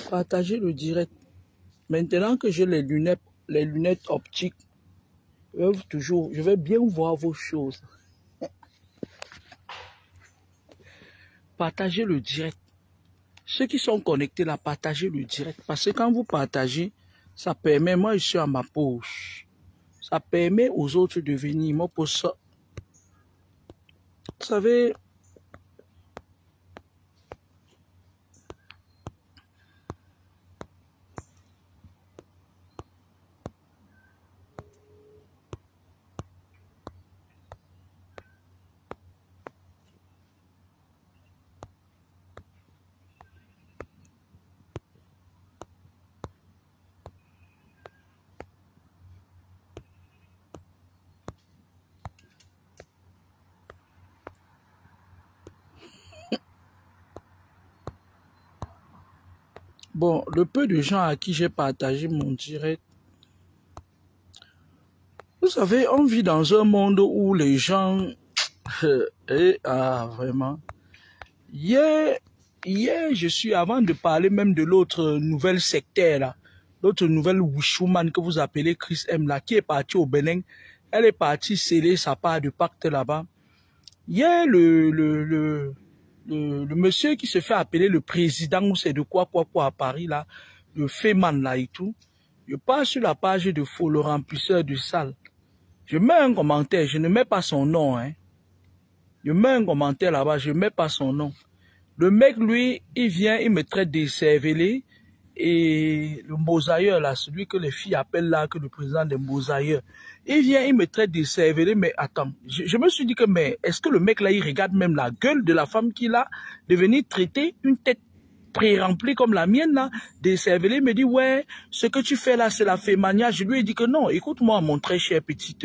Partagez le direct. Maintenant que j'ai les lunettes optiques, je vais bien voir vos choses. Partagez le direct. Ceux qui sont connectés là, partagez le direct. Parce que quand vous partagez, ça permet, moi je suis à ma pause. Ça permet aux autres de venir. Moi pour ça, vous savez, bon, le peu de gens à qui j'ai partagé mon direct, vous savez, on vit dans un monde où les gens... vraiment. Hier, je suis, avant de parler même de l'autre nouvelle sectaire, là, l'autre nouvelle Wishuman que vous appelez Chris M, là, qui est partie au Bénin, elle est partie sceller sa part de pacte là-bas. Hier, le monsieur qui se fait appeler le président, ou c'est de quoi à Paris, là, le Féman, là, et tout, je passe sur la page de Faux, le remplisseur de salle. Je mets un commentaire, je ne mets pas son nom, hein. Je mets un commentaire là-bas, je ne mets pas son nom. Le mec, lui, il vient, il me traite de cervelé. Et le mosailleur, là, celui que les filles appellent là, que le président des mosailleurs, il vient, il me traite de cervelé, mais attends, je me suis dit que, mais est-ce que le mec là, il regarde même la gueule de la femme qu'il a, de venir traiter une tête pré-remplie comme la mienne là, de cervelé, me dit, ouais, ce que tu fais là, c'est la fémania. Je lui ai dit que non, écoute-moi, mon très cher petit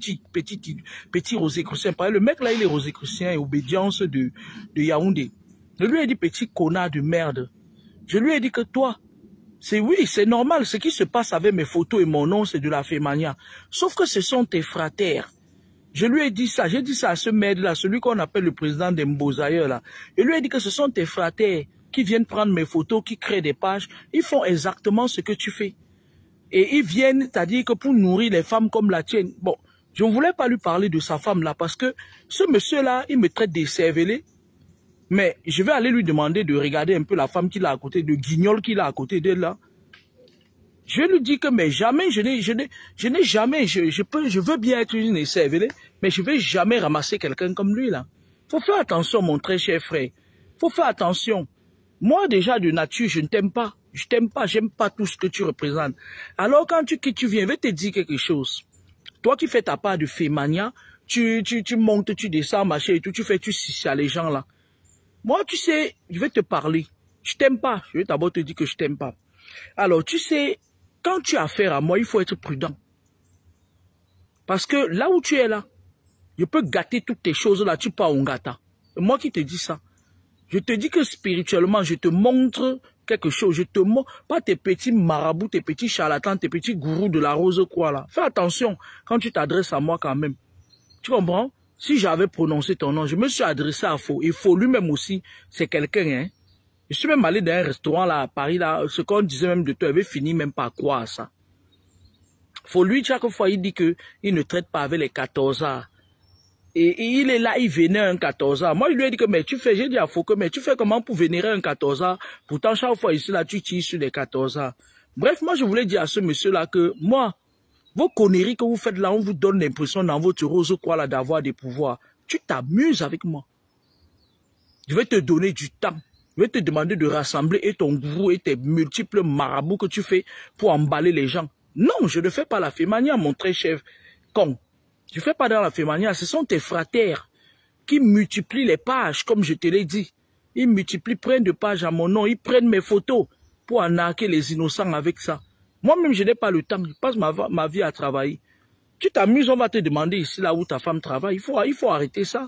Rosicrucien. Le mec là, il est Rosicrucien et obédience de Yaoundé. Je lui ai dit, petit connard de merde. Je lui ai dit que toi, oui, c'est normal. Ce qui se passe avec mes photos et mon nom, c'est de la fémania. Sauf que ce sont tes fratres. Je lui ai dit ça. J'ai dit ça à ce merde-là, celui qu'on appelle le président des Mbozailleurs, là. Je lui ai dit que ce sont tes fratres qui viennent prendre mes photos, qui créent des pages. Ils font exactement ce que tu fais. Et ils viennent, c'est-à-dire que pour nourrir les femmes comme la tienne. Bon, je ne voulais pas lui parler de sa femme-là parce que ce monsieur-là, il me traite de cervelé. Mais je vais aller lui demander de regarder un peu la femme qu'il a à côté, de guignol qu'il a à côté d'elle là. Je lui dis que mais jamais, je n'ai jamais, je veux bien être une écervelée, mais je ne vais jamais ramasser quelqu'un comme lui là. Faut faire attention mon très cher frère. Faut faire attention. Moi déjà de nature, je ne t'aime pas. Je t'aime pas, j'aime pas tout ce que tu représentes. Alors quand tu viens, je vais te dire quelque chose. Toi qui fais ta part de fémania, tu montes, tu descends, machin et tout, tu suces à les gens là. Moi, tu sais, je vais te parler. Je t'aime pas. Je vais d'abord te dire que je t'aime pas. Alors, tu sais, quand tu as affaire à moi, il faut être prudent. Parce que là où tu es là, je peux gâter toutes tes choses là, tu pars en gâta. C'est moi qui te dis ça. Je te dis que spirituellement, je te montre quelque chose. Je te montre pas tes petits marabouts, tes petits charlatans, tes petits gourous de la rose quoi là. Fais attention quand tu t'adresses à moi quand même. Tu comprends? Si j'avais prononcé ton nom, je me suis adressé à Faux. Et Faux lui-même aussi, c'est quelqu'un, hein. Je suis même allé dans un restaurant là à Paris, là, ce qu'on disait même de toi, il avait fini même par croire à ça. Faux lui, chaque fois, il dit que il ne traite pas avec les 14 ans. Et il est là, il vénère un 14 ans. Moi, je lui ai dit que, mais tu fais, j'ai dit à Faux que, mais tu fais comment pour vénérer un 14 ans? Pourtant, chaque fois ici, là, tu tires sur les 14 ans. Bref, moi, je voulais dire à ce monsieur-là que, moi, vos conneries que vous faites là, on vous donne l'impression dans votre rose quoi là d'avoir des pouvoirs. Tu t'amuses avec moi. Je vais te donner du temps. Je vais te demander de rassembler et ton gourou et tes multiples marabouts que tu fais pour emballer les gens. Non, je ne fais pas la fémania, mon très chef con. Je ne fais pas dans la fémania. Ce sont tes fratres qui multiplient les pages, comme je te l'ai dit. Ils multiplient, prennent de pages à mon nom. Ils prennent mes photos pour arnaquer les innocents avec ça. Moi-même, je n'ai pas le temps. Je passe ma vie à travailler. Tu t'amuses, on va te demander ici, là où ta femme travaille. Il faut arrêter ça.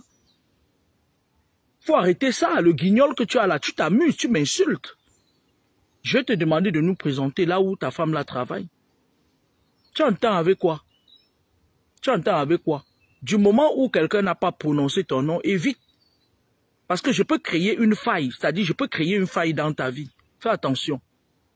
Il faut arrêter ça. Le guignol que tu as là, tu t'amuses, tu m'insultes. Je vais te demander de nous présenter là où ta femme là travaille. Tu entends avec quoi? Tu entends avec quoi? Du moment où quelqu'un n'a pas prononcé ton nom, évite. Parce que je peux créer une faille. C'est-à-dire, je peux créer une faille dans ta vie. Fais attention.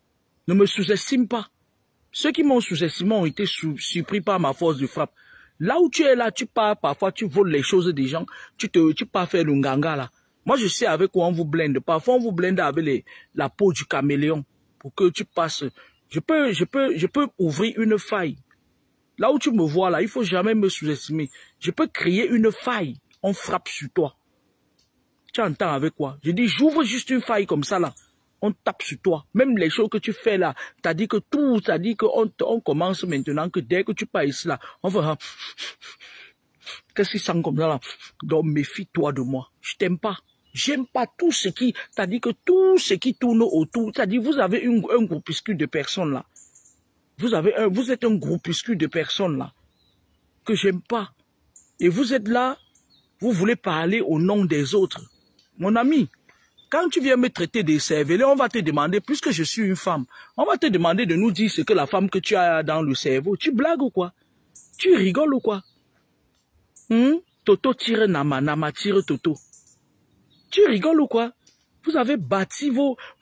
Ne me sous-estime pas. Ceux qui m'ont sous-estimé ont été surpris par ma force de frappe. Là où tu es là, tu pars, parfois tu voles les choses des gens, tu pars faire le nganga là. Moi je sais avec quoi on vous blinde. Parfois on vous blinde avec la peau du caméléon pour que tu passes. Je peux ouvrir une faille. Là où tu me vois là, il faut jamais me sous-estimer. Je peux créer une faille, on frappe sur toi. Tu entends avec quoi? Je dis j'ouvre juste une faille comme ça là. On tape sur toi. Même les choses que tu fais là, t'as dit que tout, t'as dit qu'on commence maintenant, que dès que tu pars ici là, on va... Qu'est-ce qui sent comme ça là? Donc méfie-toi de moi. Je t'aime pas. J'aime pas tout ce qui... T'as dit que tout ce qui tourne autour, t'as dit vous avez un groupuscule de personnes là. Vous êtes un groupuscule de personnes là, que j'aime pas. Et vous êtes là, vous voulez parler au nom des autres. Mon ami, quand tu viens me traiter de cervelet, on va te demander, puisque je suis une femme, on va te demander de nous dire ce que la femme que tu as dans le cerveau. Tu blagues ou quoi? Tu rigoles ou quoi? Toto tire Nama, Nama tire Toto. Tu rigoles ou quoi? Vous avez bâti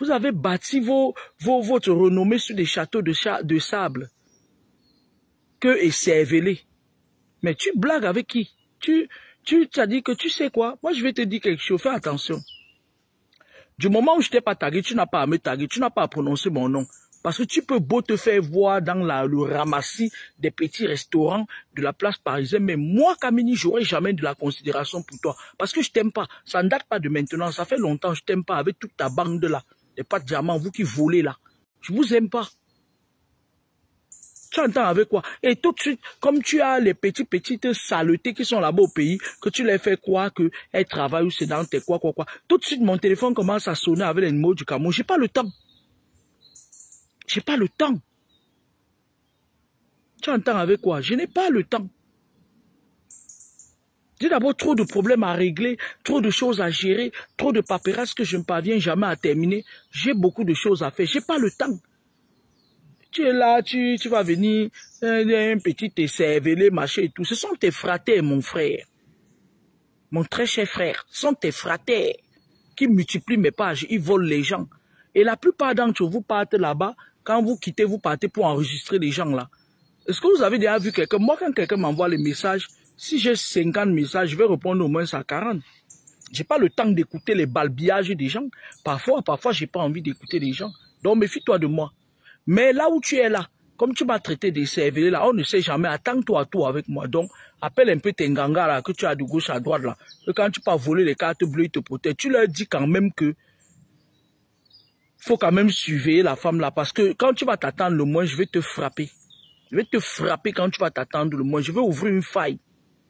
votre renommée sur des châteaux de sable. Que et cervelet. Mais tu blagues avec qui? Tu t'as dit que tu sais quoi? Moi je vais te dire quelque chose, fais attention. Du moment où je t'ai pas tagué, tu n'as pas à me taguer, tu n'as pas à prononcer mon nom. Parce que tu peux beau te faire voir dans le ramassis des petits restaurants de la place parisienne, mais moi, Kamini, j'aurai jamais de la considération pour toi. Parce que je t'aime pas. Ça ne date pas de maintenant, ça fait longtemps, je t'aime pas avec toute ta bande là. Les pas de diamants, vous qui volez là. Je vous aime pas. Tu entends avec quoi? Et tout de suite, comme tu as les petites saletés qui sont là-bas au pays, que tu les fais croire qu'elles travaillent ou c'est dans tes quoi. Tout de suite, mon téléphone commence à sonner avec les mots du Cameroun. J'ai pas le temps. J'ai pas le temps. Tu entends avec quoi? Je n'ai pas le temps. J'ai d'abord trop de problèmes à régler, trop de choses à gérer, trop de paperasses que je ne parviens jamais à terminer. J'ai beaucoup de choses à faire. J'ai pas le temps. Tu es là, tu vas venir, un petit cervelet, machin et tout. Ce sont tes fratères, mon frère. Mon très cher frère. Ce sont tes fratères qui multiplient mes pages. Ils volent les gens. Et la plupart d'entre vous partent là-bas. Quand vous quittez, vous partez pour enregistrer les gens là. Est-ce que vous avez déjà vu quelqu'un? Moi, quand quelqu'un m'envoie les messages, si j'ai 50 messages, je vais répondre au moins à 40. J'ai pas le temps d'écouter les balbillages des gens. Parfois, j'ai pas envie d'écouter les gens. Donc, méfie-toi de moi. Mais là où tu es là, comme tu m'as traité des cervelets là, on ne sait jamais. Attends-toi à tout avec moi. Donc, appelle un peu tes gangas là, que tu as de gauche à droite là. Que quand tu pars voler les cartes bleues, ils te protègent. Tu leur dis quand même que faut quand même surveiller la femme là. Parce que quand tu vas t'attendre le moins, je vais te frapper. Je vais te frapper quand tu vas t'attendre le moins. Je vais ouvrir une faille.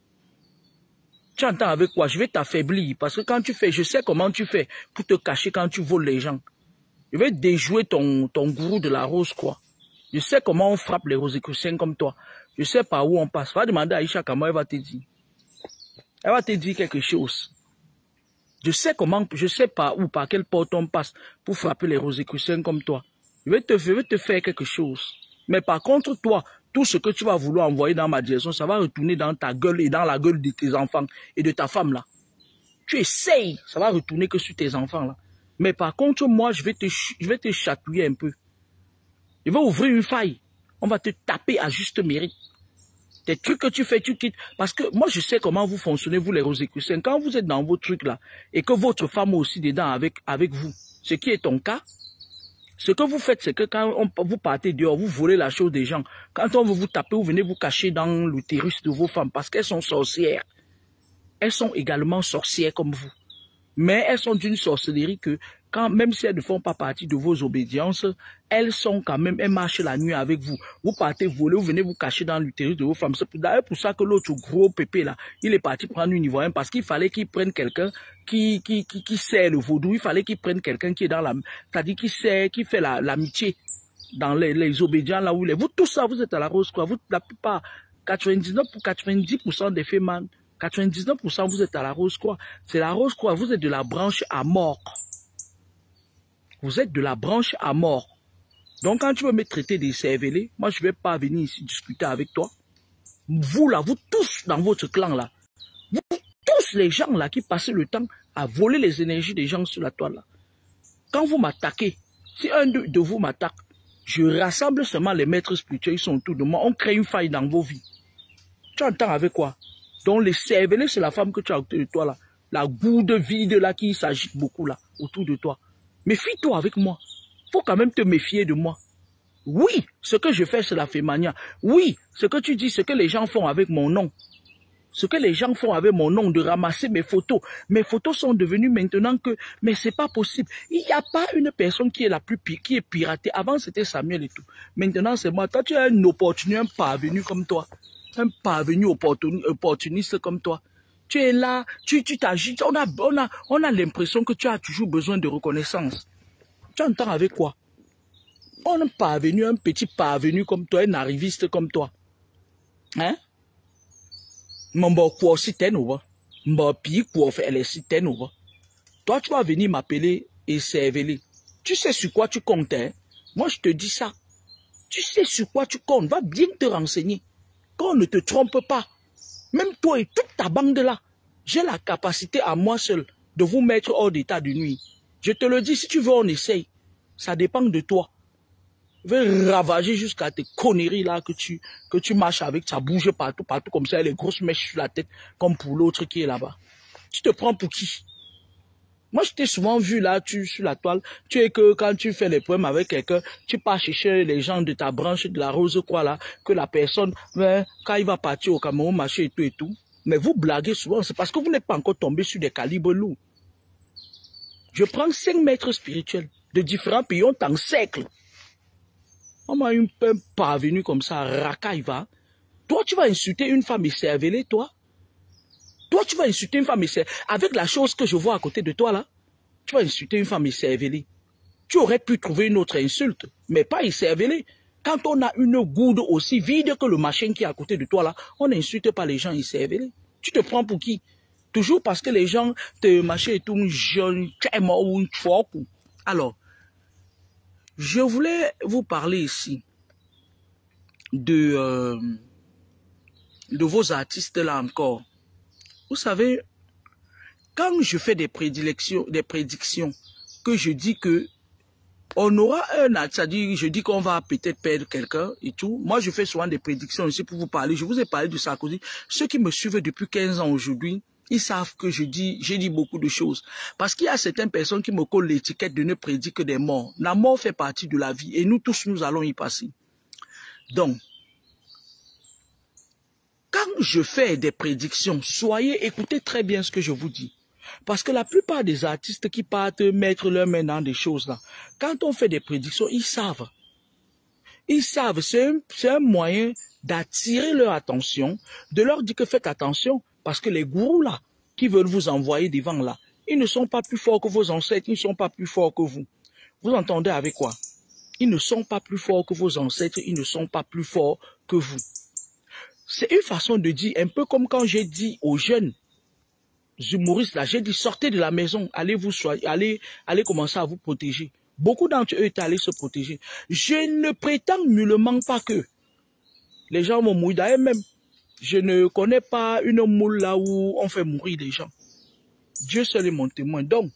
Tu entends avec quoi? Je vais t'affaiblir. Parce que quand tu fais, je sais comment tu fais pour te cacher quand tu voles les gens. Je vais déjouer ton gourou de la rose, quoi. Je sais comment on frappe les Rosicruciens comme toi. Je sais par où on passe. Va demander à Aïcha comment elle va te dire. Elle va te dire quelque chose. Je sais par où, par quelle porte on passe pour frapper les Rosicruciens comme toi. Je vais te faire quelque chose. Mais par contre, toi, tout ce que tu vas vouloir envoyer dans ma direction, ça va retourner dans ta gueule et dans la gueule de tes enfants et de ta femme là. Tu essayes, ça va retourner que sur tes enfants là. Mais par contre, moi, je vais te chatouiller un peu. Je vais ouvrir une faille. On va te taper à juste mérite. Des trucs que tu fais, tu quittes. Parce que moi, je sais comment vous fonctionnez, vous les Rosicruciens. Quand vous êtes dans vos trucs là, et que votre femme est aussi dedans avec vous, ce qui est ton cas, ce que vous faites, c'est que quand vous partez dehors, vous volez la chose des gens. Quand on veut vous taper, vous venez vous cacher dans l'utérus de vos femmes parce qu'elles sont sorcières. Elles sont également sorcières comme vous. Mais elles sont d'une sorcellerie que, même si elles ne font pas partie de vos obédiences, elles sont quand même, elles marchent la nuit avec vous. Vous partez voler, vous venez vous cacher dans l'utérus de vos femmes. C'est d'ailleurs pour ça que l'autre gros pépé là, il est parti prendre une ivoirienne parce qu'il fallait qu'il prenne quelqu'un qui sait le vaudou. Il fallait qu'il prenne quelqu'un qui est dans la, c'est-à-dire qui fait l'amitié dans les obédients là où il est. Vous, tout ça, vous êtes à la rose, quoi. Vous, la plupart, 90% des femmes, 99% vous êtes à la rose croix. C'est la rose croix, vous êtes de la branche à mort. Vous êtes de la branche à mort. Donc quand tu veux me traiter des cervelets, moi je ne vais pas venir ici discuter avec toi. Vous là, vous tous dans votre clan là, vous tous les gens là qui passent le temps à voler les énergies des gens sur la toile là. Quand vous m'attaquez, si un de vous m'attaque, Je rassemble seulement les maîtres spirituels, ils sont autour de moi. On crée une faille dans vos vies. Tu entends avec quoi? Donc les cervelets, c'est la femme que tu as autour de toi là. La goutte vide là qui s'agite beaucoup là, autour de toi. Méfie-toi avec moi. Faut quand même te méfier de moi. Oui, ce que je fais, c'est la fémania. Oui, ce que tu dis, ce que les gens font avec mon nom. Ce que les gens font avec mon nom, de ramasser mes photos. Mes photos sont devenues maintenant que... Mais c'est pas possible. Il n'y a pas une personne qui est la plus pire, qui est piratée. Avant, c'était Samuel et tout. Maintenant, c'est moi. Toi, tu es un opportuniste, un parvenu comme toi. Un parvenu opportuniste comme toi. Tu es là, tu t'agites. On a l'impression que tu as toujours besoin de reconnaissance. Tu entends avec quoi? On est parvenu, un petit parvenu comme toi, un arriviste comme toi. Hein? Toi, tu vas venir m'appeler et servir. Tu sais sur quoi tu comptes, hein? Moi, je te dis ça. Tu sais sur quoi tu comptes. Va bien te renseigner. Qu'on ne te trompe pas. Même toi et toute ta bande là, j'ai la capacité à moi seul de vous mettre hors d'état de nuit. Je te le dis, si tu veux, on essaye. Ça dépend de toi. Je vais ravager jusqu'à tes conneries là que tu marches avec, ça bouge partout comme ça, les grosses mèches sur la tête, comme pour l'autre qui est là-bas. Tu te prends pour qui? Moi, je t'ai souvent vu là, sur la toile, tu es que quand tu fais les poèmes avec quelqu'un, tu pars chercher les gens de ta branche de la rose, quoi là, que la personne, quand il va partir au Cameroun, marcher et tout. Mais vous blaguez souvent, c'est parce que vous n'êtes pas encore tombé sur des calibres lourds. Je prends 5 maîtres spirituels de différents pays, on t'encercle. On m'a un peu parvenu comme ça, racaille va. Toi, tu vas insulter une femme écervelée, toi? Toi, tu vas insulter une femme écervelée. Avec la chose que je vois à côté de toi, là, tu vas insulter une femme écervelée. Tu aurais pu trouver une autre insulte, mais pas écervelée. Quand on a une goutte aussi vide que le machin qui est à côté de toi, là, on n'insulte pas les gens écervelés. Tu te prends pour qui? Toujours parce que les gens te machin et tout, jeune, ou une fork. Alors, je voulais vous parler ici de vos artistes là encore. Vous savez, quand je fais des prédictions que je dis que on aura c'est-à-dire je dis qu'on va peut-être perdre quelqu'un et tout. Moi, je fais souvent des prédictions ici pour vous parler. Je vous ai parlé de Sarkozy. Ceux qui me suivent depuis 15 ans aujourd'hui, ils savent que j'ai dit beaucoup de choses. Parce qu'il y a certaines personnes qui me collent l'étiquette de ne prédire que des morts. La mort fait partie de la vie et nous tous, nous allons y passer. Donc, quand je fais des prédictions, écoutez très bien ce que je vous dis. Parce que la plupart des artistes qui partent mettre leurs mains dans des choses là, quand on fait des prédictions, ils savent. Ils savent, c'est un moyen d'attirer leur attention, de leur dire que faites attention, parce que les gourous là, qui veulent vous envoyer devant là, ils ne sont pas plus forts que vos ancêtres, ils ne sont pas plus forts que vous. Vous entendez avec quoi? Ils ne sont pas plus forts que vos ancêtres, ils ne sont pas plus forts que vous. C'est une façon de dire, un peu comme quand j'ai dit aux jeunes humoristes là, j'ai dit sortez de la maison, allez commencer à vous protéger. Beaucoup d'entre eux étaient allés se protéger. Je ne prétends nullement pas que les gens vont mourir. D'ailleurs même, je ne connais pas une moule là où on fait mourir les gens. Dieu seul est mon témoin. Donc,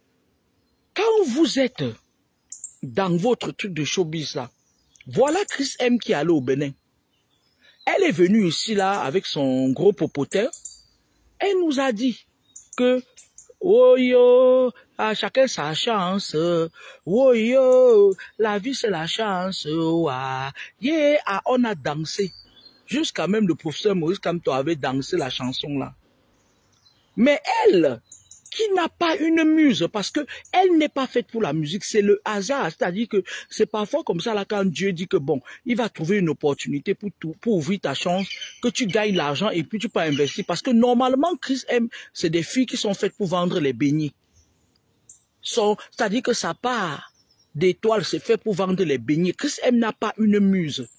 quand vous êtes dans votre truc de showbiz là, voilà Chris M qui est allé au Bénin. Elle est venue ici là avec son gros popotin. Elle nous a dit que oh yo, à chacun sa chance. Oh yo, la vie c'est la chance. Ouah. Yeah, on a dansé. Jusqu'à même le professeur Maurice Kamto avait dansé la chanson là. Mais elle, qui n'a pas une muse, parce que elle n'est pas faite pour la musique, c'est le hasard. C'est-à-dire que c'est parfois comme ça là quand Dieu dit que bon, il va trouver une opportunité pour ouvrir ta chance, que tu gagnes l'argent et puis tu peux investir. Parce que normalement, Chris M, c'est des filles qui sont faites pour vendre les beignets. C'est-à-dire que sa part d'étoile, c'est fait pour vendre les beignets. Chris M n'a pas une muse.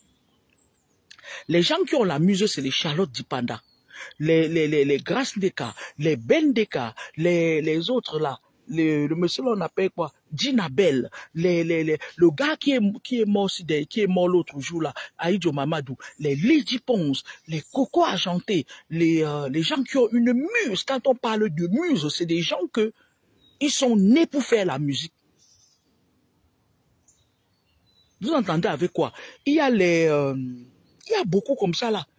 Les gens qui ont la muse, c'est les Charlotte Dipanda. Les Grace Deka, les Ben Deka, les autres là, le monsieur là on appelle quoi, Dinabel, le gars qui est mort qui est mort l'autre jour là, Aïdjo Mamadou, les Lady Ponce, les Coco Argenté, les gens qui ont une muse. Quand on parle de muse, c'est des gens que ils sont nés pour faire la musique. Vous entendez avec quoi? Il y a il y a beaucoup comme ça là.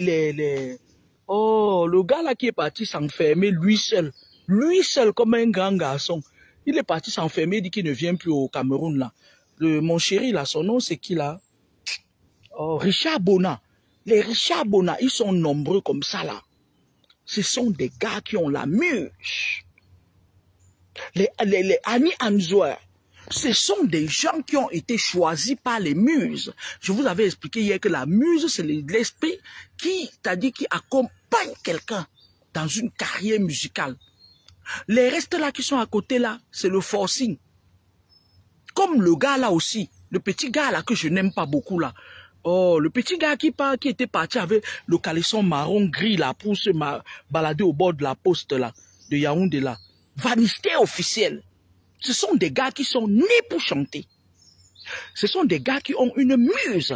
Oh, le gars là qui est parti s'enfermer lui seul comme un grand garçon. Il est parti s'enfermer, il dit qu'il ne vient plus au Cameroun là. Mon chéri là, son nom c'est qui là? Oh, Richard Bona. Les Richard Bona, ils sont nombreux comme ça là. Ce sont des gars qui ont la muse. Les Annie Anzouer, ce sont des gens qui ont été choisis par les muses. Je vous avais expliqué hier que la muse, c'est l'esprit qui accompagne quelqu'un dans une carrière musicale. Les restes là qui sont à côté là, c'est le forcing. Comme le gars là aussi, le petit gars là que je n'aime pas beaucoup là. Oh, le petit gars qui était parti avec le caleçon marron gris là pour se balader au bord de la poste là, de Yaoundé là. Vanité officielle. Ce sont des gars qui sont nés pour chanter. Ce sont des gars qui ont une muse.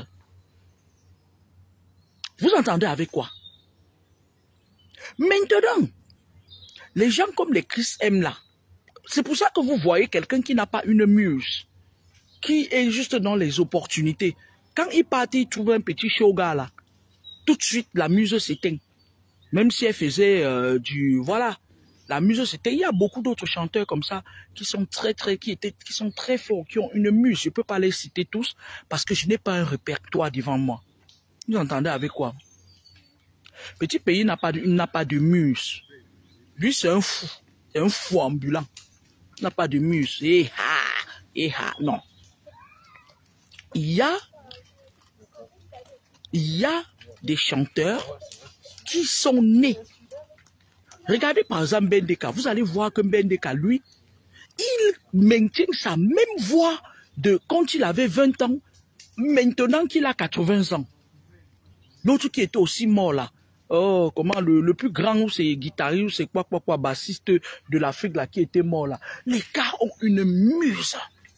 Vous entendez avec quoi? Maintenant, les gens comme les Chris M là, c'est pour ça que vous voyez quelqu'un qui n'a pas une muse, qui est juste dans les opportunités. Quand il partait, il trouvait un petit shoga là. Tout de suite, la muse s'éteint. Même si elle faisait voilà. La muse s'éteint. Il y a beaucoup d'autres chanteurs comme ça qui sont qui sont très forts, qui ont une muse. Je ne peux pas les citer tous parce que je n'ai pas un répertoire devant moi. Vous entendez avec quoi? Petit pays n'a pas de muse. Lui, c'est un fou. C'est un fou ambulant. Il n'a pas de muse. Non. Il y a des chanteurs qui sont nés. Regardez par exemple Bendeka. Vous allez voir que Bendeka, lui, il maintient sa même voix de quand il avait 20 ans, maintenant qu'il a 80 ans. L'autre qui était aussi mort là. Oh, comment le plus grand, ou c'est guitariste, ou c'est quoi, bassiste de l'Afrique là qui était mort là. Les gars ont une muse.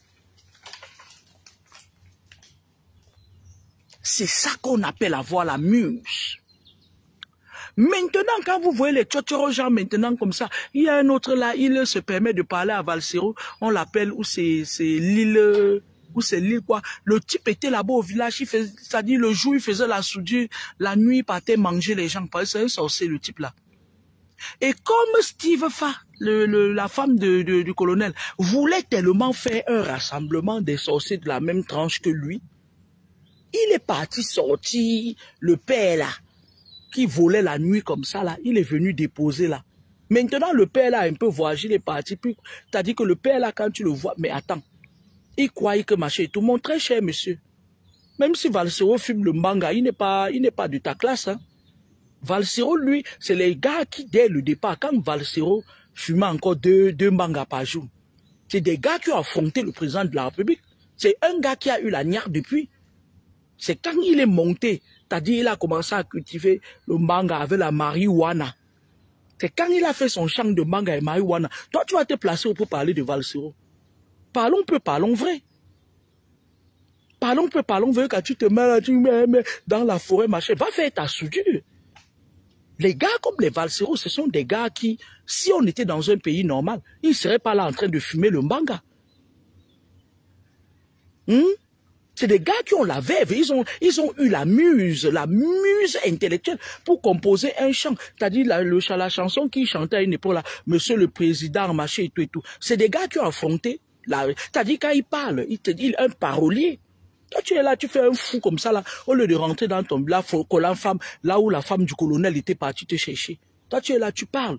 C'est ça qu'on appelle avoir la muse. Maintenant, quand vous voyez les tchotchoro gens maintenant comme ça, il y a un autre là, il se permet de parler à Valsero, on l'appelle, ou c'est l'île, ou c'est l'île quoi. Le type était là-bas au village, c'est-à-dire le jour il faisait la soudure, la nuit il partait manger les gens, parce que c'est un sorcier le type là. Et comme Steve Fa, la femme du colonel, voulait tellement faire un rassemblement des sorciers de la même tranche que lui, il est parti sortir le père là, qui volait la nuit comme ça là, il est venu déposer là. Maintenant le père là a un peu voyagé, il est parti, puis t'as dit que le père là quand tu le vois, mais attends, il croyait que machin et tout, mon très cher monsieur, même si Valsero fume le manga, il n'est pas de ta classe, hein. Valsero lui, c'est les gars qui dès le départ, quand Valsero fumait encore deux mangas par jour, c'est des gars qui ont affronté le président de la République, c'est un gars qui a eu la niaque depuis. C'est quand il est monté, c'est-à-dire il a commencé à cultiver le manga avec la marijuana. C'est quand il a fait son champ de manga et marijuana. Toi, tu vas te placer pour parler de Valsero. Parlons peu, parlons vrai. Parlons peu, parlons vrai. Quand tu te mets là, tu mets dans la forêt, machin, va faire ta soudure. Les gars comme les Valsero, ce sont des gars qui, si on était dans un pays normal, ils ne seraient pas là en train de fumer le manga. C'est des gars qui ont la verve, ils ont eu la muse intellectuelle pour composer un chant. C'est-à-dire la chanson qu'ils chantaient à une époque là, Monsieur le Président, machin et tout et tout. C'est des gars qui ont affronté c'est-à-dire quand ils parlent, ils te disent un parolier. Toi tu es là, tu fais un fou comme ça là, au lieu de rentrer dans ton là, femme, là où la femme du colonel était partie te chercher. Toi tu es là, tu parles.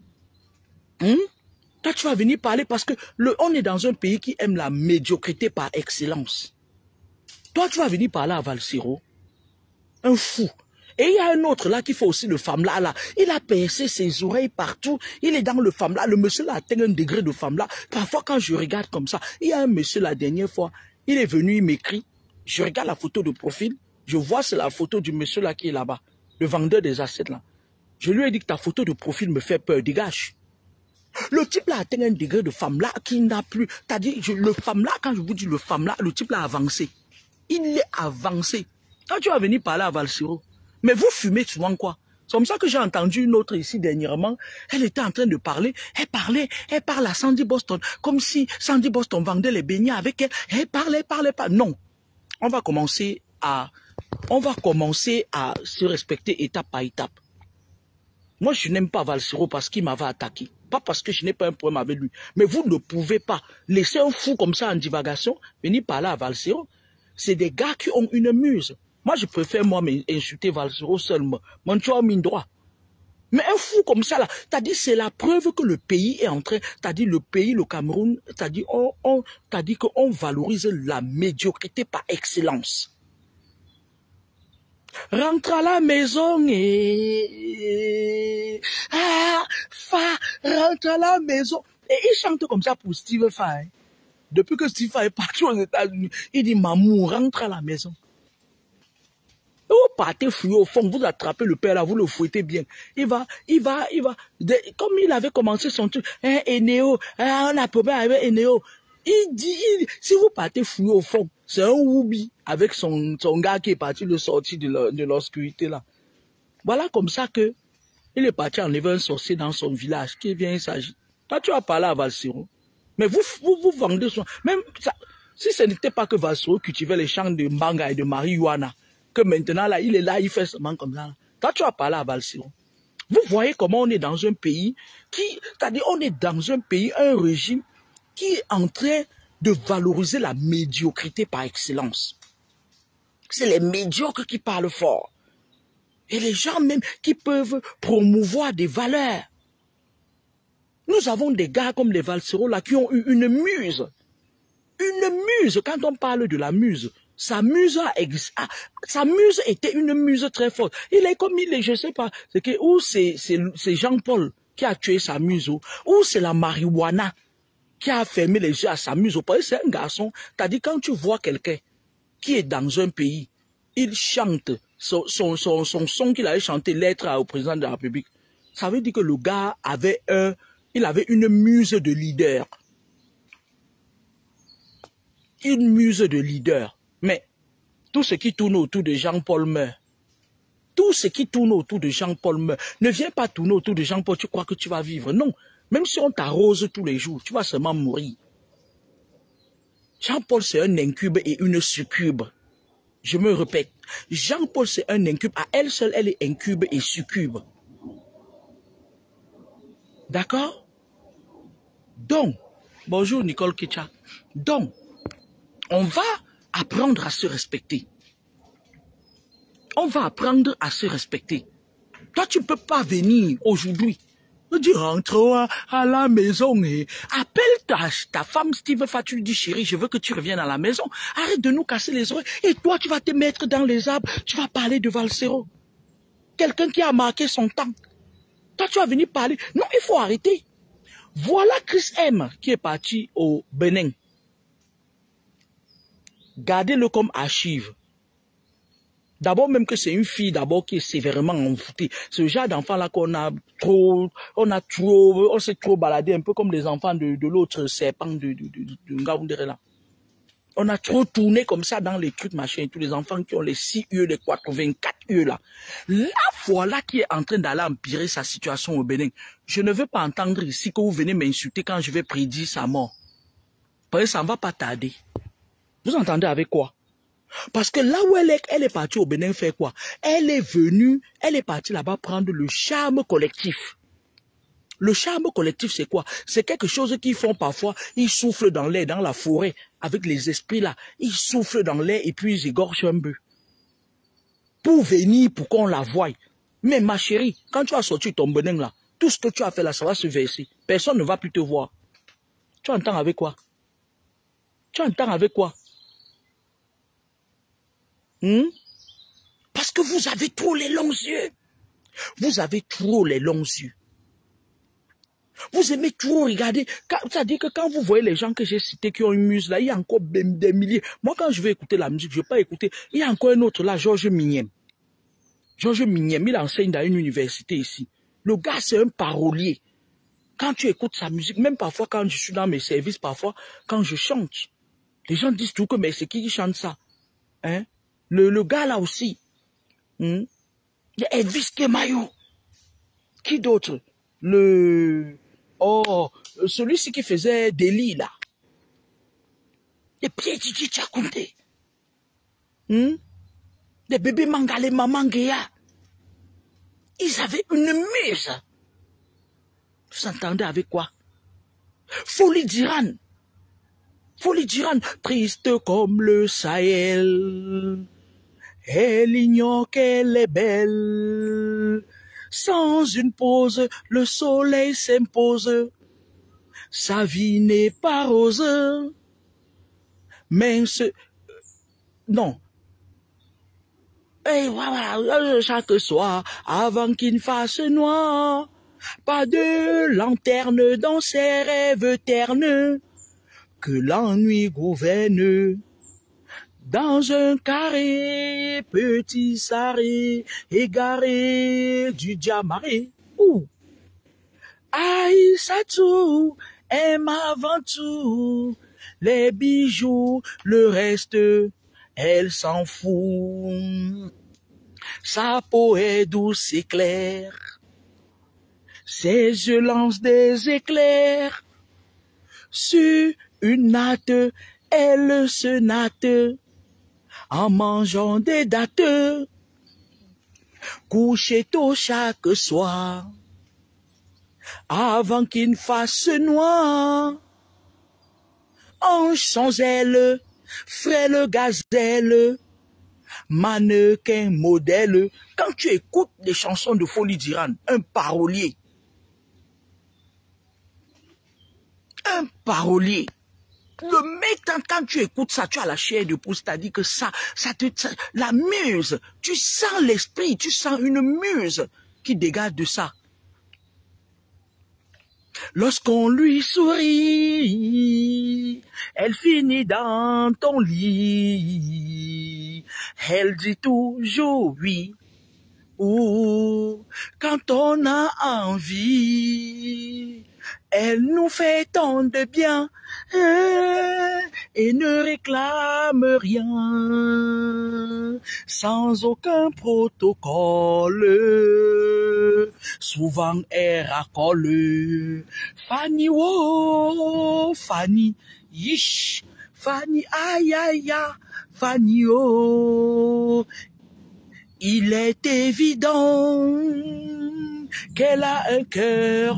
Toi tu vas venir parler parce que on est dans un pays qui aime la médiocrité par excellence. Toi, tu vas venir parler à Valsero, un fou. Et il y a un autre là qui fait aussi le femme là. Il a percé ses oreilles partout. Il est dans le femme là. Le monsieur là atteint un degré de femme là. Parfois, quand je regarde comme ça, il y a un monsieur la dernière fois, il est venu, il m'écrit. Je regarde la photo de profil. Je vois c'est la photo du monsieur là qui est là-bas. Le vendeur des assiettes là. Je lui ai dit que ta photo de profil me fait peur. Dégage. Le type là atteint un degré de femme là qui n'a plus. C'est-à-dire, le femme là, quand je vous dis le femme là, le type là a avancé. Il est avancé. Quand tu vas venir parler à Valsero, mais vous fumez souvent quoi? C'est comme ça que j'ai entendu une autre ici dernièrement. Elle était en train de parler. Elle parle à Sandy Boston. Comme si Sandy Boston vendait les beignets avec elle. Elle parlait pas. Non. on va commencer à se respecter étape par étape. Moi, je n'aime pas Valsero parce qu'il m'avait attaqué. Pas parce que je n'ai pas un problème avec lui. Mais vous ne pouvez pas laisser un fou comme ça en divagation venir parler à Valsero. C'est des gars qui ont une muse. Moi, je préfère, moi, insulter Valsero seulement. Mon choix mine droit. Mais un fou comme ça, là, t'as dit, c'est la preuve que le pays est en train, t'as dit, le pays, le Cameroun, t'as dit, t'as dit qu'on valorise la médiocrité par excellence. Rentre à la maison et... rentre à la maison. Et il chante comme ça pour Steve Fay. Depuis que Steve Fay est parti aux États-Unis, il dit, Mamou, rentre à la maison. Vous partez fouiller au fond, vous attrapez le père là, vous le fouettez bien. Il va, comme il avait commencé son truc, Eneo, on a problème avec Eneo. Il dit, si vous partez fouiller au fond, c'est un Woubi avec son gars qui est parti le sortir de l'obscurité là. Voilà comme ça que il est parti enlever un sorcier dans son village qui vient s'agir. Toi, tu as parlé à Valsero. Mais vous vendez son... Même ça, si ce n'était pas que Valsero cultivait les champs de manga et de marijuana, que maintenant là, il est là, il fait seulement comme ça. Là. Toi, tu as parlé à Valsero. Vous voyez comment on est dans un pays qui... C'est-à-dire, on est dans un pays, un régime qui est en train de valoriser la médiocrité par excellence. C'est les médiocres qui parlent fort. Et les gens même qui peuvent promouvoir des valeurs. Nous avons des gars comme les Valsero là qui ont eu une muse. Une muse, quand on parle de la muse, sa muse était une muse très forte. Il est comme il est, je sais pas, c'est que ou c'est Jean-Paul qui a tué sa muse, ou c'est la marijuana qui a fermé les yeux à sa muse. C'est un garçon, t'as dit quand tu vois quelqu'un qui est dans un pays, il chante son son qu'il avait chanté, lettre au président de la République. Ça veut dire que le gars avait il avait une muse de leader. Une muse de leader. Mais tout ce qui tourne autour de Jean-Paul meurt. Tout ce qui tourne autour de Jean-Paul meurt. Ne viens pas tourner autour de Jean-Paul, tu crois que tu vas vivre. Non. Même si on t'arrose tous les jours, tu vas seulement mourir. Jean-Paul, c'est un incube et une succube. Je me répète. Jean-Paul, c'est un incube. À elle seule, elle est incube et succube. D'accord? Donc, bonjour Nicole Ketcha. Donc, on va apprendre à se respecter. On va apprendre à se respecter. Toi, tu ne peux pas venir aujourd'hui. Tu rentres à la maison et appelle ta femme Steve Fa, tu lui dis chérie, je veux que tu reviennes à la maison. Arrête de nous casser les oreilles. Et toi, tu vas te mettre dans les arbres. Tu vas parler de Valsero. Quelqu'un qui a marqué son temps. Toi, tu vas venir parler. Non, il faut arrêter. Voilà Chris M qui est parti au Bénin. Gardez-le comme archive. D'abord même que c'est une fille d'abord qui est sévèrement envoûtée. Ce genre d'enfant-là on s'est trop baladé un peu comme les enfants de l'autre serpent de Ngaoundéré là. On a trop tourné comme ça dans les trucs machin, tous les enfants qui ont les 6 yeux, les 84 yeux là. La voilà qui est en train d'aller empirer sa situation au Bénin. Je ne veux pas entendre ici que vous venez m'insulter quand je vais prédire sa mort. Parce que ça ne va pas tarder. Vous entendez avec quoi? Parce que là où elle est partie au Bénin faire quoi? Elle est partie là-bas prendre le charme collectif. Le charme collectif, c'est quoi? C'est quelque chose qu'ils font parfois. Ils soufflent dans l'air, dans la forêt, avec les esprits là. Ils soufflent dans l'air et puis ils égorgent un bœuf. Pour venir, pour qu'on la voie. Mais ma chérie, quand tu as sorti ton Bénin là, tout ce que tu as fait là, ça va se verser. Personne ne va plus te voir. Tu entends avec quoi? Tu entends avec quoi? Parce que vous avez trop les longs yeux. Vous avez trop les longs yeux. Vous aimez trop regarder. C'est-à-dire que quand vous voyez les gens que j'ai cités qui ont une muse là, il y a encore des milliers. Moi, quand je vais écouter la musique, je ne vais pas écouter. Il y a encore un autre là, Georges Mignem. Georges Mignem, il enseigne dans une université ici. Le gars, c'est un parolier. Quand tu écoutes sa musique, même parfois quand je suis dans mes services, parfois quand je chante, les gens disent tout que mais c'est qui chante ça? Hein? Le gars là aussi. Il y a Elvis Kemayo. Qui d'autre? Celui-ci qui faisait Deli là. Et Pierre Titi Tchakounté. Des bébés Mangale Mamangea. Ils avaient une muse. Vous entendez avec quoi? Folie d'Iran. Folie d'Iran, triste comme le Sahel. Elle ignore qu'elle est belle. Sans une pause, le soleil s'impose. Sa vie n'est pas rose. Mais non. Et voilà, chaque soir, avant qu'il fasse noir, pas de lanterne dans ses rêves ternes, que l'ennui gouverne. Dans un carré, petit saré, égaré du diamaré. Aïssatou aime avant tout les bijoux, le reste, elle s'en fout. Sa peau est douce et claire, ses yeux lancent des éclairs. Sur une natte, elle se natte en mangeant des dattes. Couché tôt chaque soir, avant qu'il ne fasse noir. Ange sans aile, frêle gazelle, mannequin modèle. Quand tu écoutes les chansons de Folie d'Iran, un parolier. Le mec, quand tu écoutes ça, tu as la chair de poule, c'est-à-dire que la muse, tu sens l'esprit, tu sens une muse qui dégage de ça. Lorsqu'on lui sourit, elle finit dans ton lit. Elle dit toujours oui. Ou quand on a envie, elle nous fait tant de bien et ne réclame rien, sans aucun protocole. Souvent elle racole. Fanny, oh, Fanny, yish, Fanny, aïe, aïe, aïe, Fanny, oh. Il est évident qu'elle a un cœur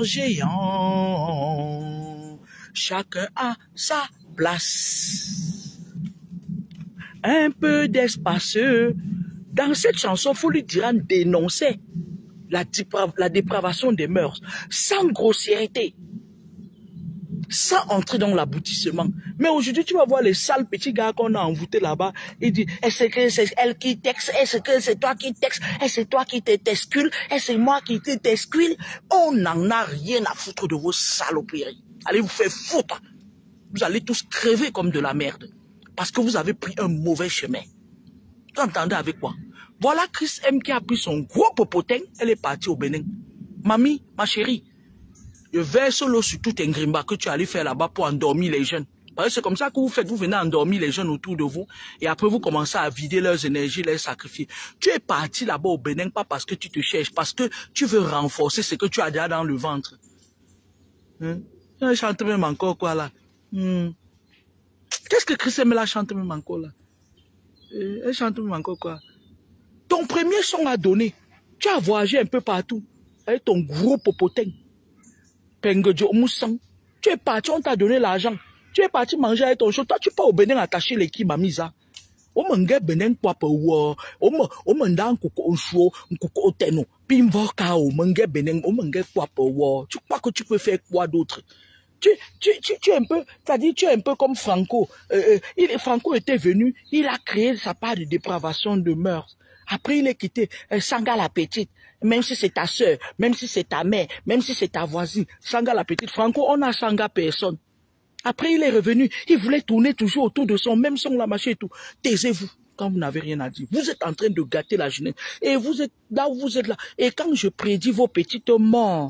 géant. Chacun a sa place. Un peu d'espace. Dans cette chanson, Folie d'Iran dénonçait la dépravation des mœurs, sans grossièreté, sans entrer dans l'aboutissement. Mais aujourd'hui, tu vas voir les sales petits gars qu'on a envoûtés là-bas. Ils disent, est-ce que c'est elle qui texte? Est-ce que c'est toi qui texte? Est-ce que c'est toi qui te tescule? Est-ce que c'est moi qui te tescule? On n'en a rien à foutre de vos saloperies. Allez vous faire foutre. Vous allez tous crever comme de la merde. Parce que vous avez pris un mauvais chemin. Vous entendez avec quoi? Voilà Chris M qui a pris son gros popotin. Elle est partie au Bénin. Mamie, ma chérie, je verse l'eau sur tout un grimba que tu allais faire là-bas pour endormir les jeunes. C'est comme ça que vous faites, vous venez endormir les jeunes autour de vous et après vous commencez à vider leurs énergies, les sacrifier. Tu es parti là-bas au Bénin pas parce que tu te cherches, parce que tu veux renforcer ce que tu as déjà dans le ventre. Elle chante même encore quoi là? Qu'est-ce que Chris Emela chante même encore là? Elle chante même encore quoi? Ton premier son a donné. Tu as voyagé un peu partout avec ton gros popotin. Pengejo Moussang. Tu es parti, on t'a donné l'argent. Tu es parti manger avec ton show. Toi, tu pars au Bénin attacher les qui m'a mis ça. O mange Bénin quoi pour o mandan koko show, koko teno. Pimvoka o mange Bénin, o mange quoi pour tu crois que tu peux faire quoi d'autre? Tu es un peu, c'est-à-dire tu es un peu comme Franco. Franco était venu, il a créé sa part de dépravation de mœurs. Après, il est quitté. Sanga la petite, même si c'est ta soeur, même si c'est ta mère, même si c'est ta voisine, Sanga la petite. Franco, on a Sanga personne. Après, il est revenu. Il voulait tourner toujours autour de son même son, la machin et tout. Taisez-vous quand vous n'avez rien à dire. Vous êtes en train de gâter la jeunesse. Et vous êtes là où vous êtes là. Et quand je prédis vos petites morts,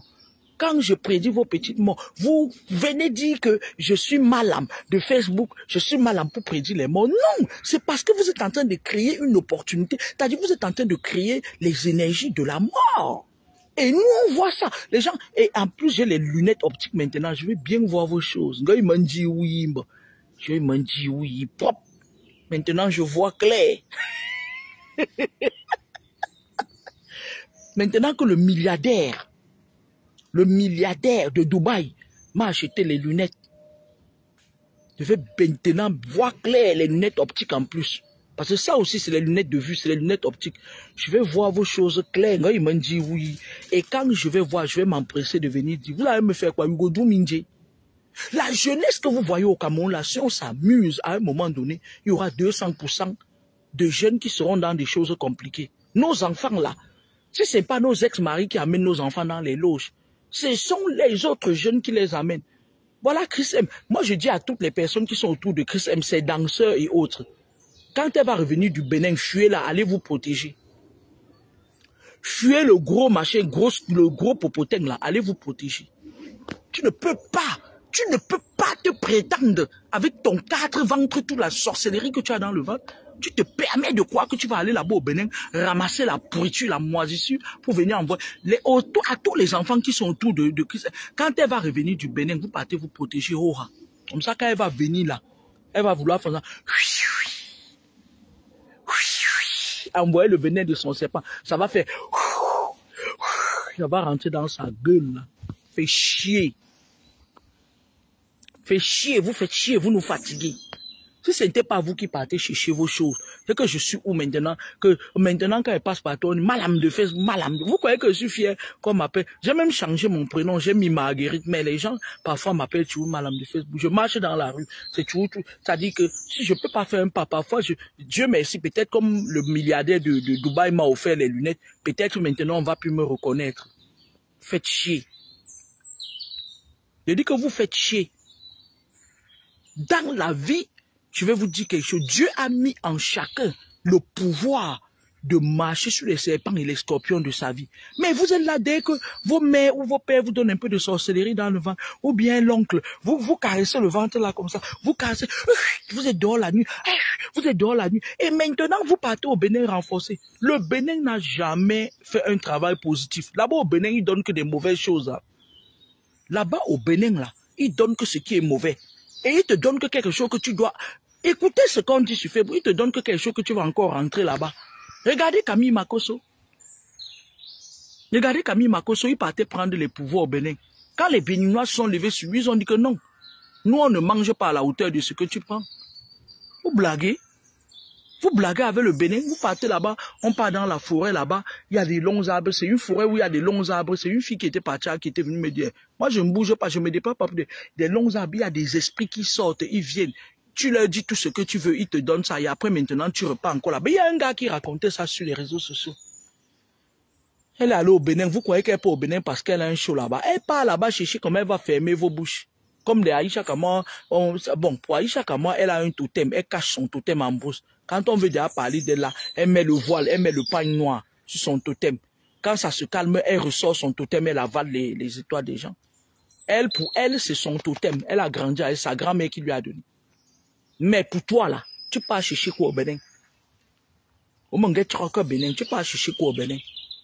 vous venez dire que je suis malade de Facebook, je suis malade pour prédire les morts. Non, c'est parce que vous êtes en train de créer une opportunité. C'est-à-dire vous êtes en train de créer les énergies de la mort. Et nous, on voit ça. Les gens, et en plus, j'ai les lunettes optiques maintenant. Je vais bien voir vos choses. Je vais me dire oui, propre. Maintenant, je vois clair. Maintenant que le milliardaire de Dubaï m'a acheté les lunettes, je vais maintenant voir clair, les lunettes optiques en plus. Parce que ça aussi, c'est les lunettes de vue, c'est les lunettes optiques. Je vais voir vos choses claires. Ils m'ont dit oui. Et quand je vais voir, je vais m'empresser de venir dire, vous allez me faire quoi, Hugo Douminje? La jeunesse que vous voyez au Cameroun, là, si on s'amuse, à un moment donné, il y aura 200% de jeunes qui seront dans des choses compliquées. Nos enfants, là, si ce n'est pas nos ex-maris qui amènent nos enfants dans les loges, ce sont les autres jeunes qui les amènent. Voilà Chris M. Moi, je dis à toutes les personnes qui sont autour de Chris M, ses danseurs et autres, quand elle va revenir du Bénin, fuyez-la, allez vous protéger. Fuyez le gros machin, le gros popoteng là, allez vous protéger. Tu ne peux pas te prétendre avec ton 4 ventres, toute la sorcellerie que tu as dans le ventre. Tu te permets de croire que tu vas aller là-bas au Bénin, ramasser la pourriture, la moisissure pour venir envoyer à tous les enfants qui sont autour de Christ. Quand elle va revenir du Bénin, vous partez vous protéger. Comme ça, quand elle va venir là, elle va vouloir faire ça. Envoyer le venin de son serpent. Ça va faire. Ça va rentrer dans sa gueule là. Fait chier. Fait chier, vous faites chier, vous nous fatiguez. Si ce n'était pas vous qui partez chercher vos choses, c'est que je suis où maintenant? Que maintenant, quand elle passe par toi, Madame de Facebook, Madame. Vous croyez que je suis fier qu'on m'appelle? J'ai même changé mon prénom, j'ai mis Marguerite, mais les gens, parfois, m'appellent tu Madame de Facebook. Je marche dans la rue, c'est tu. Ça dit que si je peux pas faire un pas, parfois, Dieu merci, peut-être comme le milliardaire de Dubaï m'a offert les lunettes, peut-être maintenant on va plus me reconnaître. Faites chier. Je dis que vous faites chier. Dans la vie, je vais vous dire quelque chose. Dieu a mis en chacun le pouvoir de marcher sur les serpents et les scorpions de sa vie. Mais vous êtes là dès que vos mères ou vos pères vous donnent un peu de sorcellerie dans le ventre, ou bien l'oncle, vous caressez le ventre là comme ça, vous caressez, vous êtes dehors la nuit, vous êtes dehors la nuit, et maintenant vous partez au Bénin renforcé. Le Bénin n'a jamais fait un travail positif. Là-bas au Bénin, ils donnent que des mauvaises choses. Là-bas au Bénin, là, ils donnent que ce qui est mauvais. Et ils te donnent que quelque chose que tu dois... Écoutez ce qu'on dit sur Facebook, ils te donnent que quelque chose que tu vas encore rentrer là-bas. Regardez Camille Makosso. Regardez Camille Makosso, il partait prendre les pouvoirs au Bénin. Quand les Béninois se sont levés sur lui, ils ont dit que non. Nous, on ne mange pas à la hauteur de ce que tu prends. Vous blaguez. Vous blaguez avec le Bénin, vous partez là-bas, on part dans la forêt là-bas, il y a des longs arbres, c'est une forêt où il y a des longs arbres, c'est une fille qui était partie, qui était venue me dire, moi je ne bouge pas, je ne me déplace pas, des longs arbres, il y a des esprits qui sortent, ils viennent, tu leur dis tout ce que tu veux, ils te donnent ça, et après maintenant tu repars encore là-bas. Il y a un gars qui racontait ça sur les réseaux sociaux. Elle est allée au Bénin, vous croyez qu'elle est pas au Bénin parce qu'elle a un show là-bas, elle part là-bas chercher comment elle va fermer vos bouches. Comme les Aïcha Kamwa, bon, pour Aïcha Kamwa, elle a un totem, elle cache son totem en brousse. Quand on veut déjà parler d'elle là, elle met le voile, elle met le pagne noir sur son totem. Quand ça se calme, elle ressort son totem, elle avale les étoiles des gens. Elle, pour elle, c'est son totem. Elle a grandi avec sa grand-mère qui lui a donné. Mais pour toi là, tu pars chercher quoi au Bénin? Au Bénin, tu pars chercher quoi au Bénin?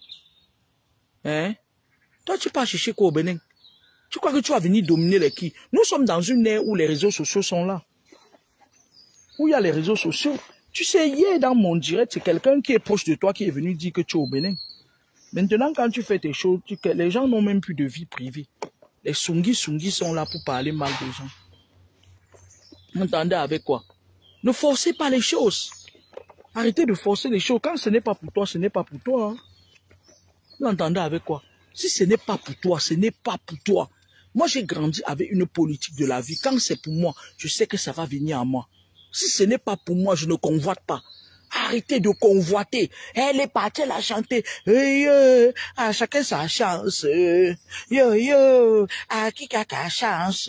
Hein? Toi, tu pars chercher quoi au Bénin? Tu crois que tu vas venir dominer les qui? Nous sommes dans une ère où les réseaux sociaux sont là. Où il y a les réseaux sociaux. Tu sais, hier dans mon direct, c'est quelqu'un qui est proche de toi qui est venu dire que tu es au Bénin. Maintenant, quand tu fais tes choses, les gens n'ont même plus de vie privée. Les sungis sont là pour parler mal des gens. Vous entendez avec quoi? Ne forcez pas les choses. Arrêtez de forcer les choses. Quand ce n'est pas pour toi, ce n'est pas pour toi. Hein. Vous entendez avec quoi? Si ce n'est pas pour toi, ce n'est pas pour toi. Moi, j'ai grandi avec une politique de la vie. Quand c'est pour moi, je sais que ça va venir à moi. Si ce n'est pas pour moi, je ne convoite pas. Arrêtez de convoiter. Elle est partie, elle a chanté. À chacun sa chance. À qui caca chance.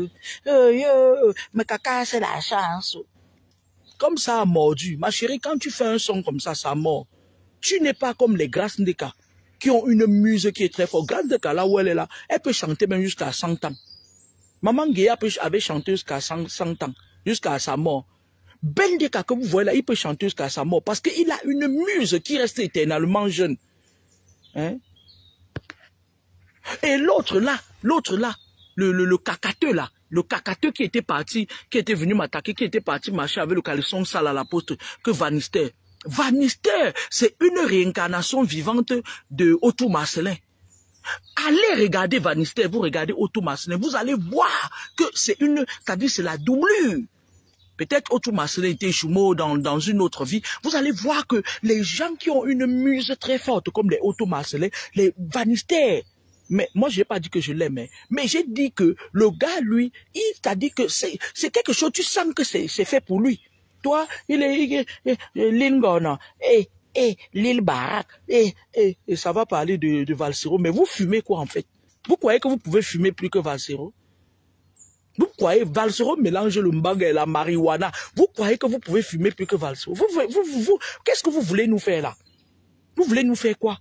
Mais caca, c'est la chance. Comme ça a mordu. Ma chérie, quand tu fais un son comme ça, ça mord. Tu n'es pas comme les Grâce Ndeka qui ont une muse qui est très forte. Grâce Ndeka, là où elle est là, elle peut chanter même jusqu'à 100 ans. Maman Guéa avait chanté jusqu'à 100 ans, jusqu'à sa mort. Ben Ndeka que vous voyez là, il peut chanter jusqu'à sa mort parce qu'il a une muse qui reste éternellement jeune. Hein? Et l'autre là, le cacateux là, Le cacateux qui était parti, qui était venu m'attaquer, qui était parti marcher avec le caleçon sale à la poste, que Van Nistelrooy. Van Nistelrooy, c'est une réincarnation vivante de Otto Marcellin. Allez regarder Van Nistelrooy, vous regardez Otto Marcellin, vous allez voir que c'est une, c'est-à-dire c'est la doublure. Peut-être Otto Marcellin était jumeau dans une autre vie. Vous allez voir que les gens qui ont une muse très forte, comme les Otto Marcellin, les Van Nistelrooy, mais moi, j'ai pas dit que je l'aimais. Mais j'ai dit que le gars, lui, il t'a dit que c'est quelque chose, tu sens que c'est fait pour lui. Toi, il est Lingona, Lil Barak, et ça va parler de Valsero. Mais vous fumez quoi, en fait? Vous croyez que vous pouvez fumer plus que Valsero? Vous croyez Valsero mélange le mbanga et la marijuana? Vous croyez que vous pouvez fumer plus que Valsero? Qu'est-ce que vous voulez nous faire là? Vous voulez nous faire quoi?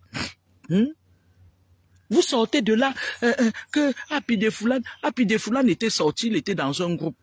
Vous sortez de là que Happy Defoulan était sorti, il était dans un groupe.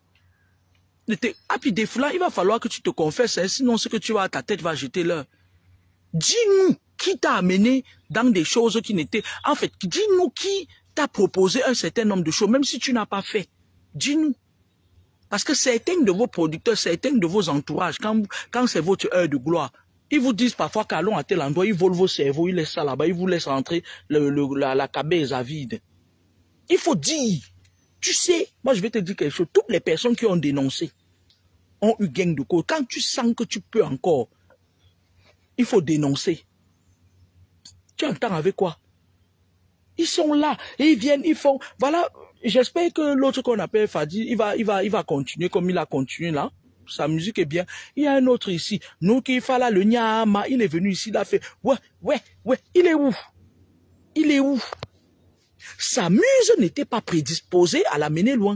Happy Defoulan, il va falloir que tu te confesses, hein, sinon ce que tu as à ta tête va jeter l'heure. Dis-nous qui t'a amené dans des choses qui n'étaient... En fait, dis-nous qui t'a proposé un certain nombre de choses, même si tu n'as pas fait. Dis-nous. Parce que certains de vos producteurs, certains de vos entourages, quand c'est votre heure de gloire, ils vous disent parfois qu'allons à tel endroit, ils volent vos cerveaux, ils laissent ça là-bas, ils vous laissent rentrer la cabeza vide. Il faut dire, tu sais, moi je vais te dire quelque chose, toutes les personnes qui ont dénoncé ont eu gain de cause. Quand tu sens que tu peux encore, il faut dénoncer. Tu entends avec quoi? Ils sont là, et ils viennent, ils font, voilà, j'espère que l'autre qu'on appelle Fadi, il va continuer comme il a continué là. Sa musique est bien. Il y a un autre ici. Nouki Fala, le Nyama, il est venu ici, il a fait, ouais, il est où? Il est où? Sa muse n'était pas prédisposée à l'amener loin.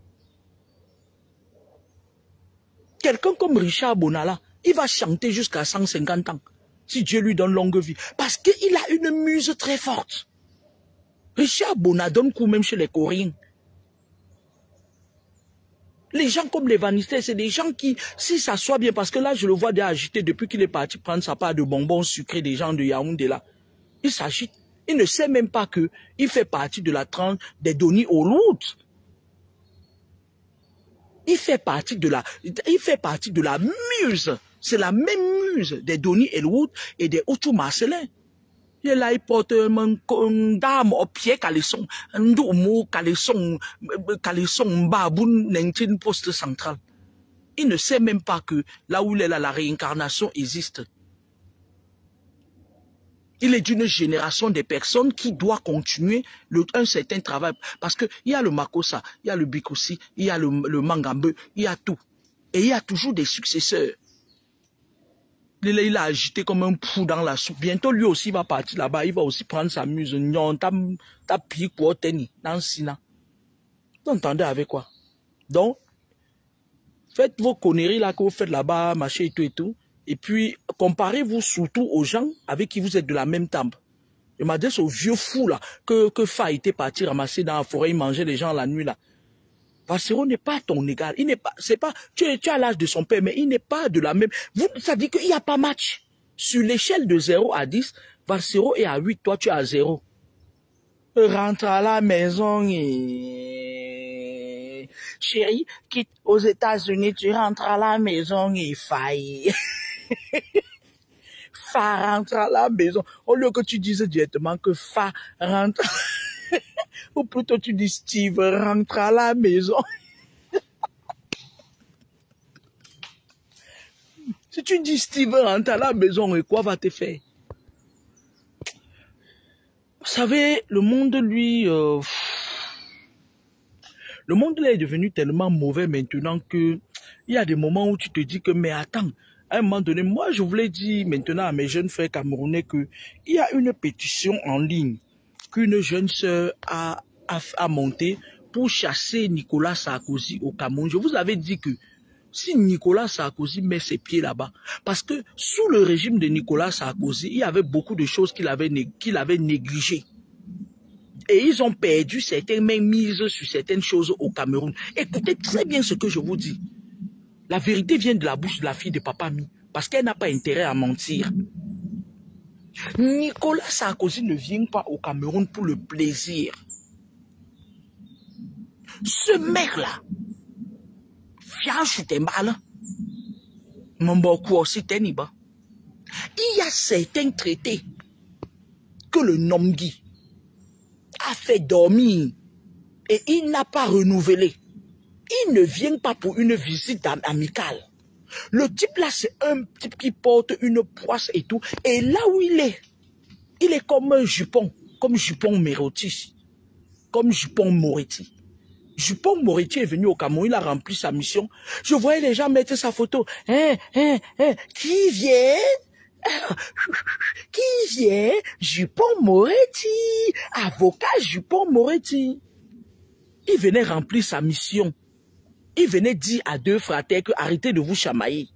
Quelqu'un comme Richard Bonala, il va chanter jusqu'à 150 ans, si Dieu lui donne longue vie, parce qu'il a une muse très forte. Richard Bonala donne coup même chez les Coréens. Les gens comme les Van Nistelrooy, c'est des gens qui, si ça soit bien, parce que là, je le vois déjà agité depuis qu'il est parti prendre sa part de bonbons sucrés des gens de Yaoundé là. Il s'agite. Il ne sait même pas que il fait partie de la tranche des Doni Oloud. Il fait partie de la muse. C'est la même muse des Doni Oloud et des Otto Marcellin. Il est là, il porte une dame au pied, caleçon, un domo, caleçon, baboun, n'intine poste central. Il ne sait même pas que là où il est là, la réincarnation existe. Il est d'une génération de personnes qui doit continuer un certain travail. Parce que il y a le Makossa, il y a le Bikoussi, il y a le Mangambe, il y a tout. Et il y a toujours des successeurs. Il a agité comme un pou dans la soupe. Bientôt, lui aussi va partir là-bas. Il va aussi prendre sa muse. Non, t'as pris quoi, tenni, dans Sina. Vous entendez avec quoi? Donc, faites vos conneries là que vous faites là-bas, machin et tout et tout. Et puis, comparez-vous surtout aux gens avec qui vous êtes de la même table. Je m'adresse au vieux fou là, que Fa était parti ramasser dans la forêt, il mangeait les gens la nuit là. Valsero n'est pas ton égal. Il n'est pas, c'est pas, tu as l'âge de son père, mais il n'est pas de la même. Ça dit qu'il n'y a pas match. Sur l'échelle de 0 à 10, Valsero est à 8, toi tu es à 0. Rentre à la maison et... Chérie, quitte aux États-Unis, tu rentres à la maison et faille. Fa rentre à la maison. Au lieu que tu dises directement que Fa rentre... Ou plutôt tu dis Steve rentre à la maison. Si tu dis Steve rentre à la maison, et quoi va te faire? Vous savez, le monde, lui... le monde là est devenu tellement mauvais maintenant que il y a des moments où tu te dis que, mais attends, à un moment donné, moi je voulais dire maintenant à mes jeunes frères camerounais que il y a une pétition en ligne qu'une jeune sœur a monté pour chasser Nicolas Sarkozy au Cameroun. Je vous avais dit que si Nicolas Sarkozy met ses pieds là-bas, parce que sous le régime de Nicolas Sarkozy, il y avait beaucoup de choses qu'il avait négligées. Et ils ont perdu certaines mains mises sur certaines choses au Cameroun. Écoutez très bien ce que je vous dis. La vérité vient de la bouche de la fille de Papa Mi, parce qu'elle n'a pas intérêt à mentir. Nicolas Sarkozy ne vient pas au Cameroun pour le plaisir. Ce mec-là, il y a certains traités que le Nomgui a fait dormir et il n'a pas renouvelé. Il ne vient pas pour une visite amicale. Le type là, c'est un type qui porte une poisse et tout. Et là où il est comme un jupon, comme Jupon Moretti. Comme Jupon Moretti. Jupon Moretti est venu au Cameroun, il a rempli sa mission. Je voyais les gens mettre sa photo. Qui vient? Qui vient? Jupon Moretti. Avocat Jupon Moretti. Il venait remplir sa mission. Il venait dire à deux frères que arrêtez de vous chamailler.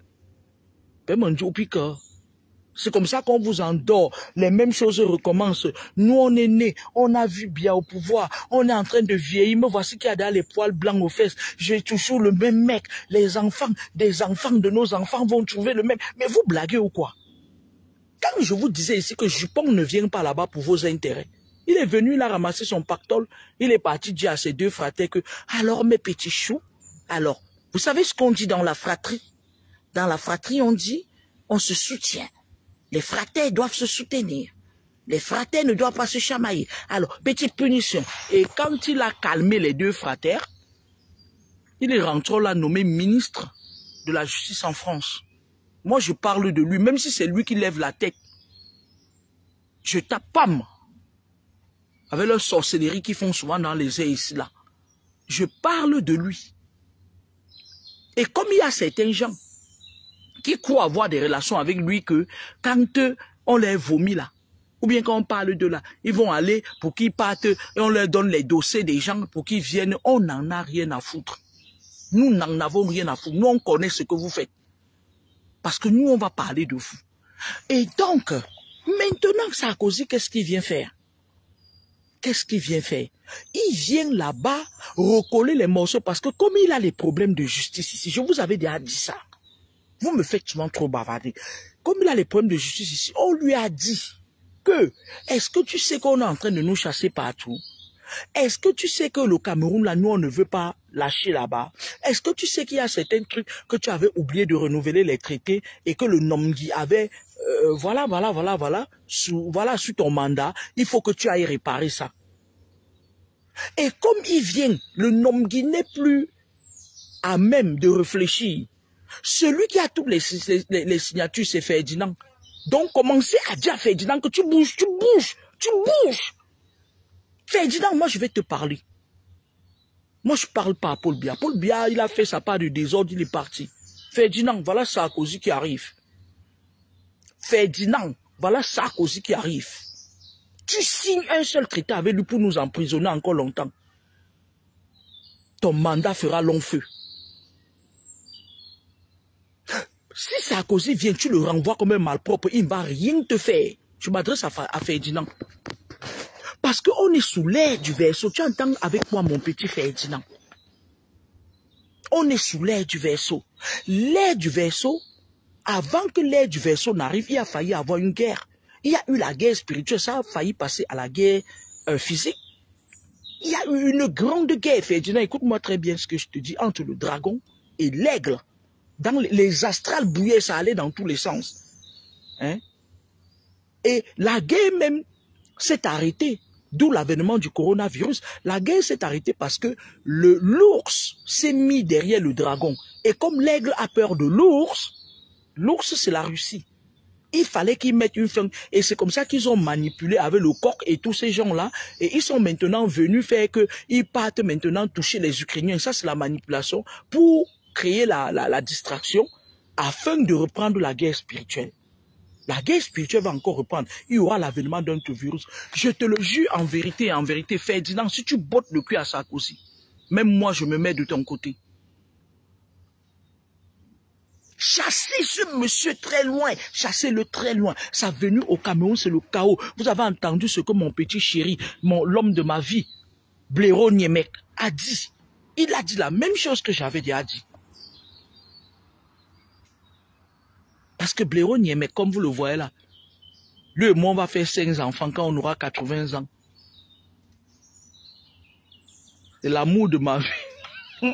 C'est comme ça qu'on vous endort. Les mêmes choses recommencent. Nous, on est nés, on a vu bien au pouvoir. On est en train de vieillir. Me voici qu'il y a dans les poils blancs aux fesses. J'ai toujours le même mec. Les enfants, des enfants de nos enfants vont trouver le même. Mais vous blaguez ou quoi? Quand je vous disais ici que Jupon ne vient pas là-bas pour vos intérêts, il est venu, il a ramassé son pactole. Il est parti dire à ses deux frères que, alors mes petits choux, alors, vous savez ce qu'on dit dans la fratrie? Dans la fratrie, on dit, on se soutient. Les fratés doivent se soutenir. Les fratés ne doivent pas se chamailler. Alors, petite punition. Et quand il a calmé les deux fratés, il est rentré là nommé ministre de la justice en France. Moi, je parle de lui, même si c'est lui qui lève la tête. Je tape pam. Avec leur sorcellerie qu'ils font souvent dans les airs ici là. Je parle de lui. Et comme il y a certains gens qui croient avoir des relations avec lui que quand on les vomit là, ou bien quand on parle de là, ils vont aller pour qu'ils partent et on leur donne les dossiers des gens pour qu'ils viennent, on n'en a rien à foutre. Nous n'en avons rien à foutre. Nous, on connaît ce que vous faites. Parce que nous, on va parler de vous. Et donc, maintenant, Sarkozy, qu'est-ce qu'il vient faire? Qu'est-ce qu'il vient faire? Il vient là-bas recoller les morceaux parce que comme il a les problèmes de justice ici, je vous avais déjà dit ça. Vous me faites souvent trop bavarder. Comme il a les problèmes de justice ici, on lui a dit que, est-ce que tu sais qu'on est en train de nous chasser partout? Est-ce que tu sais que le Cameroun, là, nous, on ne veut pas lâcher là-bas? Est-ce que tu sais qu'il y a certains trucs que tu avais oublié de renouveler les traités et que le Nomgui avait, sous ton mandat, il faut que tu ailles réparer ça. Et comme il vient, le Nomgui n'est plus à même de réfléchir. Celui qui a toutes les signatures, c'est Ferdinand. Donc, commencez à dire à Ferdinand que tu bouges. Ferdinand, moi, je vais te parler. Moi, je ne parle pas à Paul Biya. Paul Biya, il a fait sa part de désordre, il est parti. Ferdinand, voilà Sarkozy qui arrive. Ferdinand, voilà Sarkozy qui arrive. Tu signes un seul traité avec lui pour nous emprisonner encore longtemps. Ton mandat fera long feu. Si Sarkozy vient, tu le renvoies comme un malpropre, il ne va rien te faire. Je m'adresse à Ferdinand. Parce qu'on est sous l'air du verseau. Tu entends avec moi, mon petit Ferdinand. On est sous l'air du verseau. L'air du verseau, avant que l'air du verseau n'arrive, il a failli avoir une guerre. Il y a eu la guerre spirituelle, ça a failli passer à la guerre physique. Il y a eu une grande guerre, Ferdinand. Écoute-moi très bien ce que je te dis, entre le dragon et l'aigle. Dans les astrales bouillaient, ça allait dans tous les sens. Hein? Et la guerre même s'est arrêtée. D'où l'avènement du coronavirus. La guerre s'est arrêtée parce que l'ours s'est mis derrière le dragon. Et comme l'aigle a peur de l'ours c'est la Russie. Il fallait qu'ils mettent une fin. Et c'est comme ça qu'ils ont manipulé avec le coq et tous ces gens-là. Et ils sont maintenant venus faire qu'ils partent maintenant toucher les Ukrainiens. Ça, c'est la manipulation pour créer la distraction afin de reprendre la guerre spirituelle. La guerre spirituelle va encore reprendre. Il y aura l'avènement d'un virus. Je te le jure en vérité, Ferdinand, si tu bottes le cul à Sarkozy, même moi, je me mets de ton côté. Chassez ce monsieur très loin. Chassez-le très loin. Sa venue au Cameroun, c'est le chaos. Vous avez entendu ce que mon petit chéri, l'homme de ma vie, Blaireau Niemek, a dit. Il a dit la même chose que j'avais déjà dit. Parce que Blaireau Niemek, comme vous le voyez là, lui et moi, on va faire 5 enfants quand on aura 80 ans. C'est l'amour de ma vie.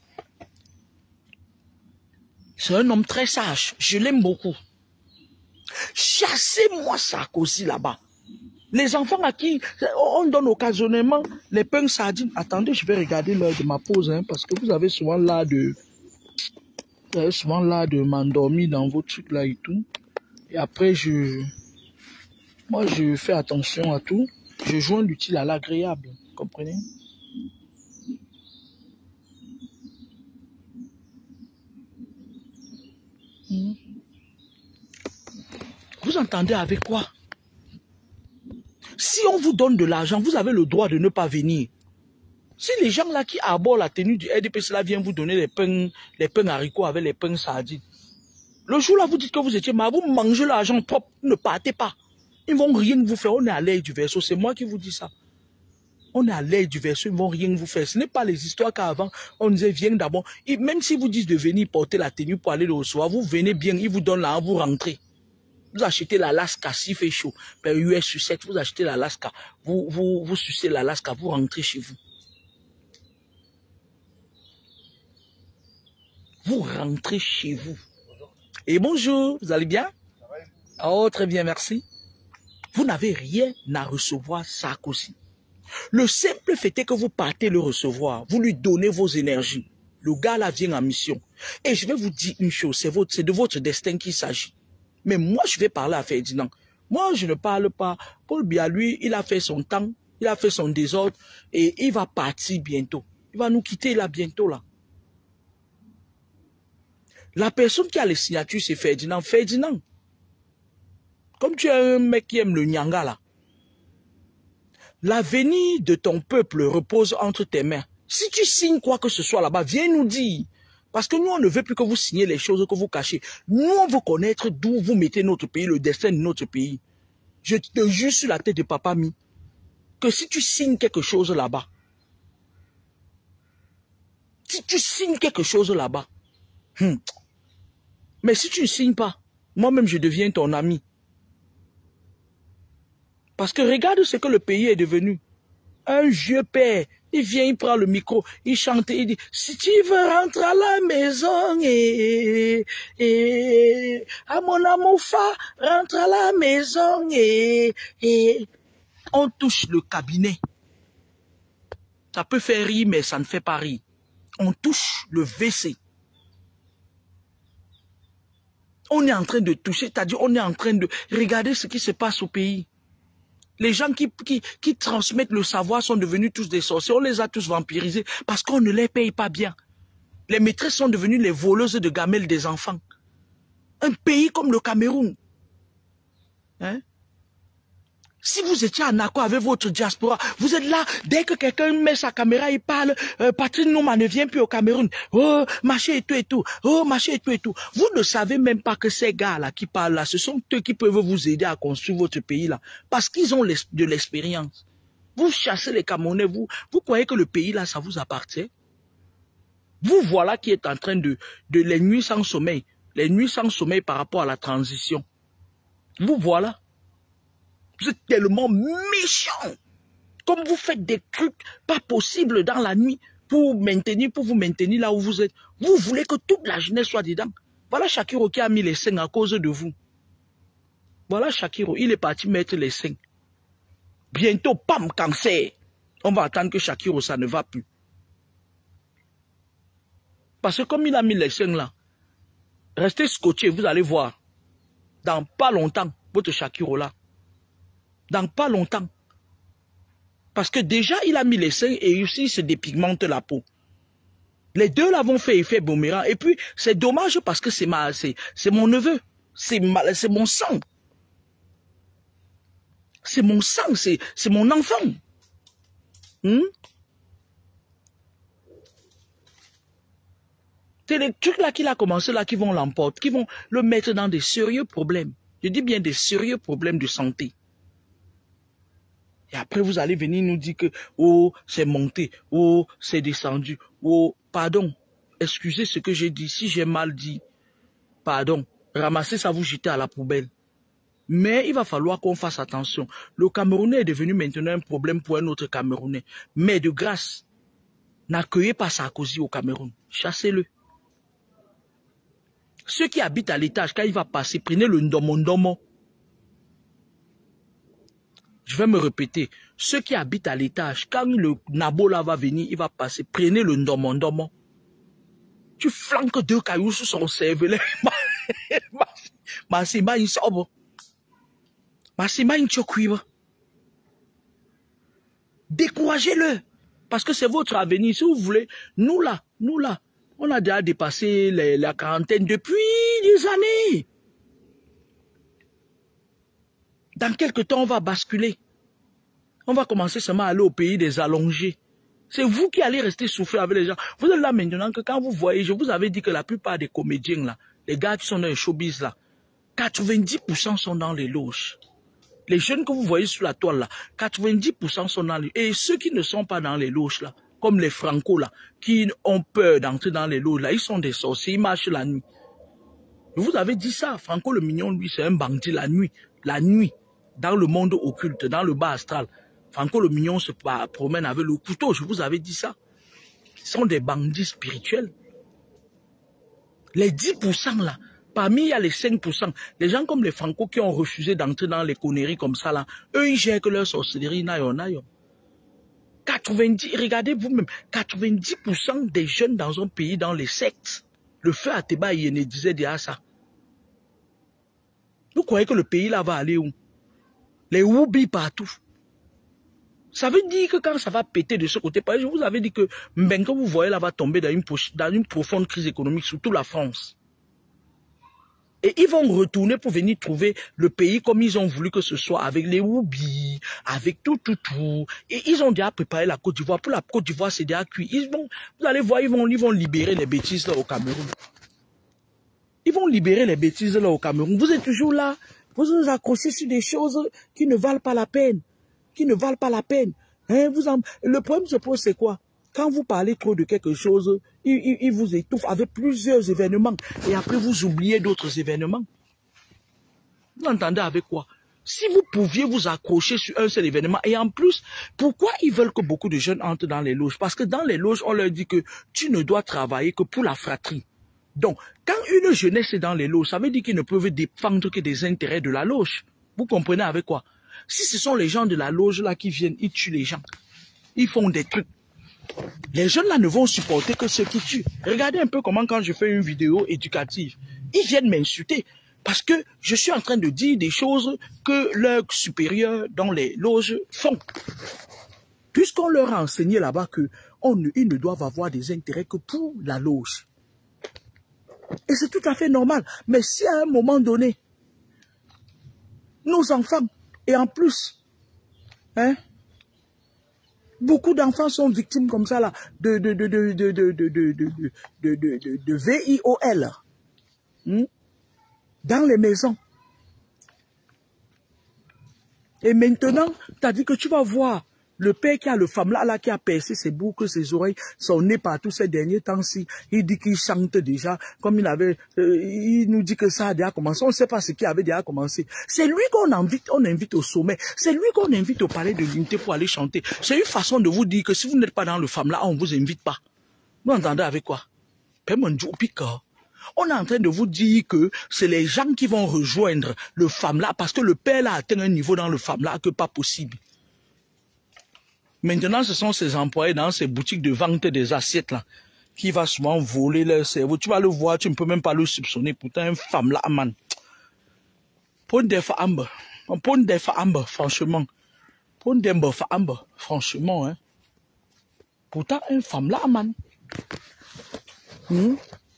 C'est un homme très sage. Je l'aime beaucoup. Chassez-moi Sarkozy là-bas. Les enfants à qui on donne occasionnellement les pains sardines. Attendez, je vais regarder l'heure de ma pause, hein, parce que vous avez souvent l'air de m'endormir dans vos trucs là et tout. Et après, moi, je fais attention à tout. Je joins l'utile à l'agréable. Comprenez? Vous entendez avec quoi? Si on vous donne de l'argent, vous avez le droit de ne pas venir. Si les gens là qui arborent la tenue du RDPC là viennent vous donner les pains haricots avec les pains sardines, le jour là vous dites que vous étiez mal, vous mangez l'argent propre, ne partez pas. Ils ne vont rien vous faire, on est à l'aide du verseau, c'est moi qui vous dis ça. On est à l'aide du verseau, ils ne vont rien vous faire. Ce n'est pas les histoires qu'avant, on disait viens d'abord. Même si vous disent de venir porter la tenue pour aller le recevoir, vous venez bien, ils vous donnent là, vous rentrez. Vous achetez l'Alaska s'il fait chaud. Ben, US sucette, vous achetez l'Alaska. Vous sucez l'Alaska, vous rentrez chez vous. Vous rentrez chez vous. Et bonjour, vous allez bien? Oh, très bien, merci. Vous n'avez rien à recevoir Sarkozy. Le simple fait est que vous partez le recevoir. Vous lui donnez vos énergies. Le gars là vient en mission. Et je vais vous dire une chose, c'est de votre destin qu'il s'agit. Mais moi, je vais parler à Ferdinand. Moi, je ne parle pas. Paul Biya, lui, il a fait son temps, il a fait son désordre et il va partir bientôt. Il va nous quitter là bientôt là. La personne qui a les signatures, c'est Ferdinand. Ferdinand, comme tu es un mec qui aime le nyanga là, l'avenir de ton peuple repose entre tes mains. Si tu signes quoi que ce soit là-bas, viens nous dire. Parce que nous, on ne veut plus que vous signiez les choses que vous cachez. Nous, on veut connaître d'où vous mettez notre pays, le destin de notre pays. Je te jure sur la tête de Papa Mi, que si tu signes quelque chose là-bas, mais si tu ne signes pas, moi-même, je deviens ton ami. Parce que regarde ce que le pays est devenu. Un vieux père, il vient, il prend le micro, il chante, il dit, si tu veux rentrer à la maison, à mon amour, rentre à la maison, on touche le cabinet. Ça peut faire rire, mais ça ne fait pas rire. On touche le WC. On est en train de toucher, c'est-à-dire on est en train de regarder ce qui se passe au pays. Les gens qui transmettent le savoir sont devenus tous des sorciers. On les a tous vampirisés parce qu'on ne les paye pas bien. Les maîtresses sont devenues les voleuses de gamelles des enfants. Un pays comme le Cameroun. Hein? Si vous étiez en accord avec votre diaspora, vous êtes là, dès que quelqu'un met sa caméra, il parle, Patrick Nouma ne vient plus au Cameroun. Oh, machin et tout et tout. Oh, machin et tout et tout. Vous ne savez même pas que ces gars-là qui parlent là, ce sont eux qui peuvent vous aider à construire votre pays là. Parce qu'ils ont de l'expérience. Vous chassez les Camerounais, vous croyez que le pays là, ça vous appartient? Vous voilà qui êtes en train de les nuits sans sommeil. Les nuits sans sommeil par rapport à la transition. Vous voilà. Vous êtes tellement méchant. Comme vous faites des trucs pas possibles dans la nuit pour vous maintenir là où vous êtes. Vous voulez que toute la jeunesse soit dedans. Voilà Shakiro qui a mis les seins à cause de vous. Voilà Shakiro, il est parti mettre les seins. Bientôt, pam, cancer. On va attendre que Shakiro, ça ne va plus. Parce que comme il a mis les seins là, restez scotché, vous allez voir. Dans pas longtemps, votre Shakiro là. Dans pas longtemps. Parce que déjà, il a mis les seins et aussi, il se dépigmente la peau. Les deux là vont faire effet boomerang. Et puis, c'est dommage parce que c'est mon neveu. C'est mon sang. C'est mon sang, c'est mon enfant. C'est les trucs là qu'il a commencé là qui vont l'emporter, qui vont le mettre dans des sérieux problèmes. Je dis bien des sérieux problèmes de santé. Et après, vous allez venir nous dire que, oh, c'est monté, oh, c'est descendu, oh, pardon, excusez ce que j'ai dit, si j'ai mal dit, pardon, ramassez ça, vous jetez à la poubelle. Mais il va falloir qu'on fasse attention. Le Camerounais est devenu maintenant un problème pour un autre Camerounais. Mais de grâce, N'accueillez pas Sarkozy au Cameroun. Chassez-le. Ceux qui habitent à l'étage, quand il va passer, prenez le ndomo. Je vais me répéter. Ceux qui habitent à l'étage, quand le Nabola va venir, il va passer, prenez le ndomo. Tu flanques 2 cailloux sur son cervelet. Massima in sobo. Massima in chokuiba. Découragez-le. Parce que c'est votre avenir. Si vous voulez, nous là, on a déjà dépassé la quarantaine depuis des années. Dans quelques temps, on va basculer. On va commencer seulement à aller au pays des allongés. C'est vous qui allez rester souffrir avec les gens. Vous êtes là maintenant que quand vous voyez, je vous avais dit que la plupart des comédiens là, les gars qui sont dans les showbiz là, 90% sont dans les loges. Les jeunes que vous voyez sur la toile là, 90% sont dans les... Et ceux qui ne sont pas dans les loges là, comme les Franco là, qui ont peur d'entrer dans les loges là, ils sont des sorciers, ils marchent la nuit. Je vous avais dit ça, Franco le Mignon, lui, c'est un bandit la nuit, dans le monde occulte, dans le bas astral. Franco le Mignon se promène avec le couteau, je vous avais dit ça. Ils sont des bandits spirituels. Les 10% là, parmi il y a les 5%, les gens comme les Franco qui ont refusé d'entrer dans les conneries comme ça là, eux ils gèrent que leur sorcellerie, nayon. 90, regardez vous-même, 90% des jeunes dans un pays, dans les sectes, le feu à Teba Yéné disait déjà ça. Vous croyez que le pays là va aller où? Les Woubi partout. Ça veut dire que quand ça va péter de ce côté, je vous avais dit que Mbengue, vous voyez là, va tomber dans une profonde crise économique, surtout la France. Et ils vont retourner pour venir trouver le pays comme ils ont voulu que ce soit, avec les Woubi, avec tout. Et ils ont déjà préparé la Côte d'Ivoire. Pour la Côte d'Ivoire, c'est déjà cuit. Vous allez voir, ils vont libérer les bêtises là au Cameroun. Ils vont libérer les bêtises là au Cameroun. Vous êtes toujours là, vous vous accrochez sur des choses qui ne valent pas la peine. Hein, le problème se pose, c'est quoi? Quand vous parlez trop de quelque chose, il vous étouffe avec plusieurs événements. Et après, vous oubliez d'autres événements. Vous entendez avec quoi? Si vous pouviez vous accrocher sur un seul événement, et en plus, pourquoi ils veulent que beaucoup de jeunes entrent dans les loges? Parce que dans les loges, on leur dit que tu ne dois travailler que pour la fratrie. Donc, quand une jeunesse est dans les loges, ça veut dire qu'ils ne peuvent défendre que des intérêts de la loge. Vous comprenez avec quoi? Si ce sont les gens de la loge là qui viennent, ils tuent les gens. Ils font des trucs. Les jeunes là ne vont supporter que ceux qui tuent. Regardez un peu comment quand je fais une vidéo éducative, ils viennent m'insulter parce que je suis en train de dire des choses que leurs supérieurs dans les loges font. Puisqu'on leur a enseigné là-bas qu'ils ne doivent avoir des intérêts que pour la loge. Et c'est tout à fait normal. Mais si à un moment donné, nos enfants, et en plus, hein, beaucoup d'enfants sont victimes comme ça là, de VIOL, dans les maisons. Et maintenant, tu as dit que tu vas voir le père qui a le femme là qui a percé ses boucles, ses oreilles, son nez partout ces derniers temps-ci. Il dit qu'il chante déjà, comme il avait, il nous dit que ça a déjà commencé. On ne sait pas ce qui avait déjà commencé. C'est lui qu'on invite, au sommet. C'est lui qu'on invite au palais de l'unité pour aller chanter. C'est une façon de vous dire que si vous n'êtes pas dans le femme là, on ne vous invite pas. Vous entendez avec quoi? On est en train de vous dire que c'est les gens qui vont rejoindre le femme là parce que le père a atteint un niveau dans le femme là que pas possible. Maintenant, ce sont ces employés dans ces boutiques de vente des assiettes là qui va souvent voler leur cerveau. Tu vas le voir, tu ne peux même pas le soupçonner. Pourtant, une femme là, man. Pour des femmes, franchement. Pour des femmes, franchement, hein. Pourtant, une femme là, man. Il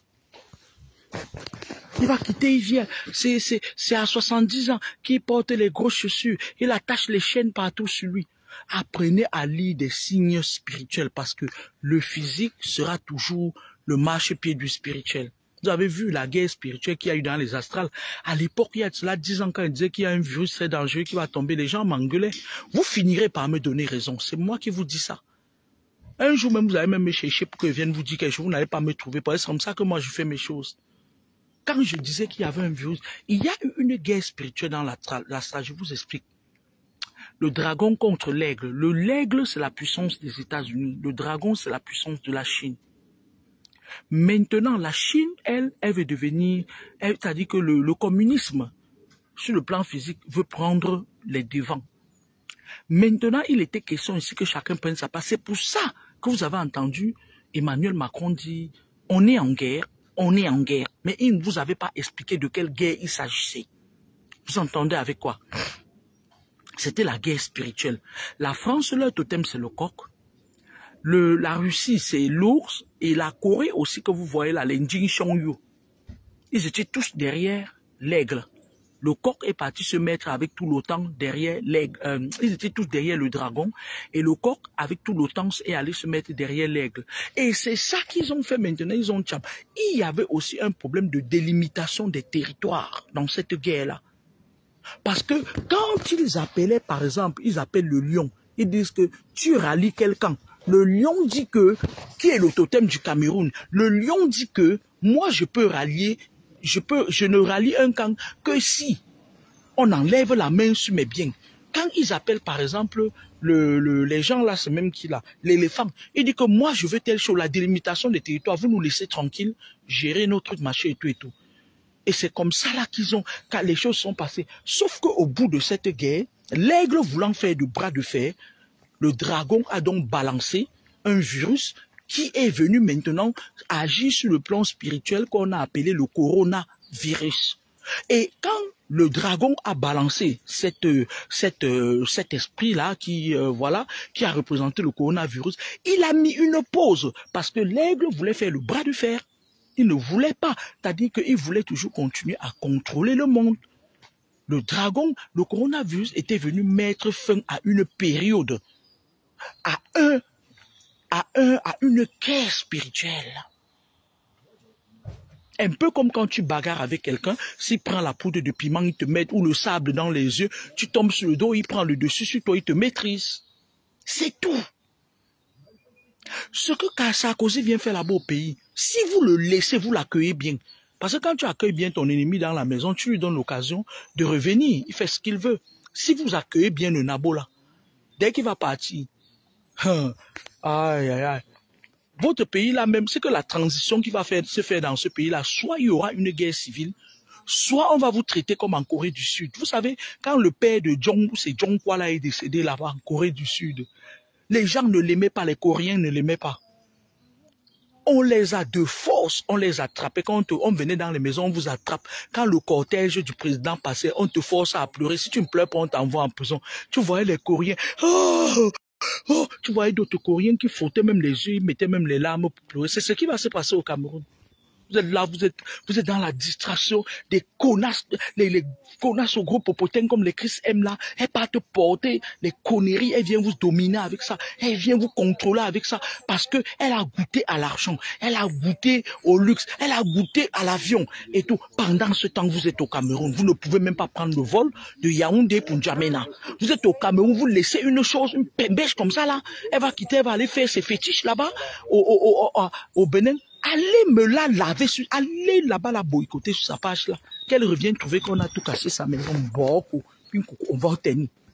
va quitter, il vient. C'est à 70 ans qu'il porte les grosses chaussures. Il attache les chaînes partout sur lui. Apprenez à lire des signes spirituels parce que le physique sera toujours le marchepied du spirituel. Vous avez vu la guerre spirituelle qu'il y a eu dans les astrales. À l'époque, il y a cela 10 ans quand il disait qu'il y a un virus très dangereux qui va tomber, les gens m'engueulaient. Vous finirez par me donner raison. C'est moi qui vous dis ça. Un jour même, vous allez même me chercher pour que je vienne vous dire quelque chose. Vous n'allez pas me trouver. C'est comme ça que moi, je fais mes choses. Quand je disais qu'il y avait un virus, il y a eu une guerre spirituelle dans l'astral. Je vous explique. Le dragon contre l'aigle. L'aigle, c'est la puissance des États-Unis. Le dragon, c'est la puissance de la Chine. Maintenant, la Chine, elle veut devenir... C'est-à-dire que le communisme, sur le plan physique, veut prendre les devants. Maintenant, il était question ici que chacun prenne sa place. C'est pour ça que vous avez entendu Emmanuel Macron dire « On est en guerre, on est en guerre ». Mais il ne vous avait pas expliqué de quelle guerre il s'agissait. Vous entendez avec quoi? C'était la guerre spirituelle. La France, leur totem, c'est le coq. La Russie, c'est l'ours. Et la Corée aussi, que vous voyez là, les Jin Shongyu. Ils étaient tous derrière l'aigle. Le coq est parti se mettre avec tout l'OTAN derrière l'aigle. Ils étaient tous derrière le dragon. Et le coq, avec tout l'OTAN, est allé se mettre derrière l'aigle. Et c'est ça qu'ils ont fait maintenant. Ils ont tcham. Il y avait aussi un problème de délimitation des territoires dans cette guerre-là. Parce que quand ils appelaient, par exemple, ils appellent le lion, ils disent que tu rallies quelqu'un. Le lion dit que, qui est le totem du Cameroun, le lion dit que moi je peux rallier, je ne rallie un camp que si on enlève la main sur mes biens. Quand ils appellent par exemple les gens là, c'est même qui là, l'éléphant, il dit que moi je veux telle chose, la délimitation des territoires, vous nous laissez tranquille, gérer nos trucs, machin et tout et tout. Et c'est comme ça là quand les choses sont passées. Sauf qu'au bout de cette guerre, l'aigle voulant faire du bras de fer, le dragon a donc balancé un virus qui est venu maintenant agir sur le plan spirituel qu'on a appelé le coronavirus. Et quand le dragon a balancé cet esprit-là qui a représenté le coronavirus, il a mis une pause parce que l'aigle voulait faire le bras de fer. Il ne voulait pas, c'est-à-dire qu'il voulait toujours continuer à contrôler le monde. Le dragon, le coronavirus était venu mettre fin à une période, à une guerre spirituelle. Un peu comme quand tu bagarres avec quelqu'un, s'il prend la poudre de piment, il te met, ou le sable dans les yeux, tu tombes sur le dos, il prend le dessus sur toi, il te maîtrise. C'est tout. Ce que Sarkozy vient faire là-bas au pays, si vous le laissez, vous l'accueillez bien. Parce que quand tu accueilles bien ton ennemi dans la maison, tu lui donnes l'occasion de revenir. Il fait ce qu'il veut. Si vous accueillez bien le nabo là, dès qu'il va partir, aïe, aïe, aïe. Votre pays là même, c'est que la transition qui va se faire dans ce pays là, soit il y aura une guerre civile, soit on va vous traiter comme en Corée du Sud. Vous savez, quand le père de Jong, c'est Jong-kwa là, est décédé là-bas en Corée du Sud, les gens ne l'aimaient pas, les Coréens ne l'aimaient pas. On les a de force, on les attrapait. Quand on venait dans les maisons, on vous attrape. Quand le cortège du président passait, on te force à pleurer. Si tu ne pleures pas, on t'envoie en prison. Tu voyais les Coréens. Oh, oh, tu voyais d'autres Coréens qui frottaient même les yeux, ils mettaient même les larmes pour pleurer. C'est ce qui va se passer au Cameroun. Vous êtes là, vous êtes dans la distraction des connasses, les connasses au gros popotin comme les Chris M là. Elle part te porter les conneries, elle vient vous dominer avec ça, elle vient vous contrôler avec ça parce que elle a goûté à l'argent, elle a goûté au luxe, elle a goûté à l'avion et tout. Pendant ce temps, vous êtes au Cameroun, vous ne pouvez même pas prendre le vol de Yaoundé pour N'Djamena. Vous êtes au Cameroun, vous laissez une chose, une pembèche comme ça là, elle va quitter, elle va aller faire ses fétiches là-bas au Bénin. Allez me la laver, allez là-bas la boycotter sur sa page là. Qu'elle revienne trouver qu'on a tout cassé sa maison. Bon, on va obtenir.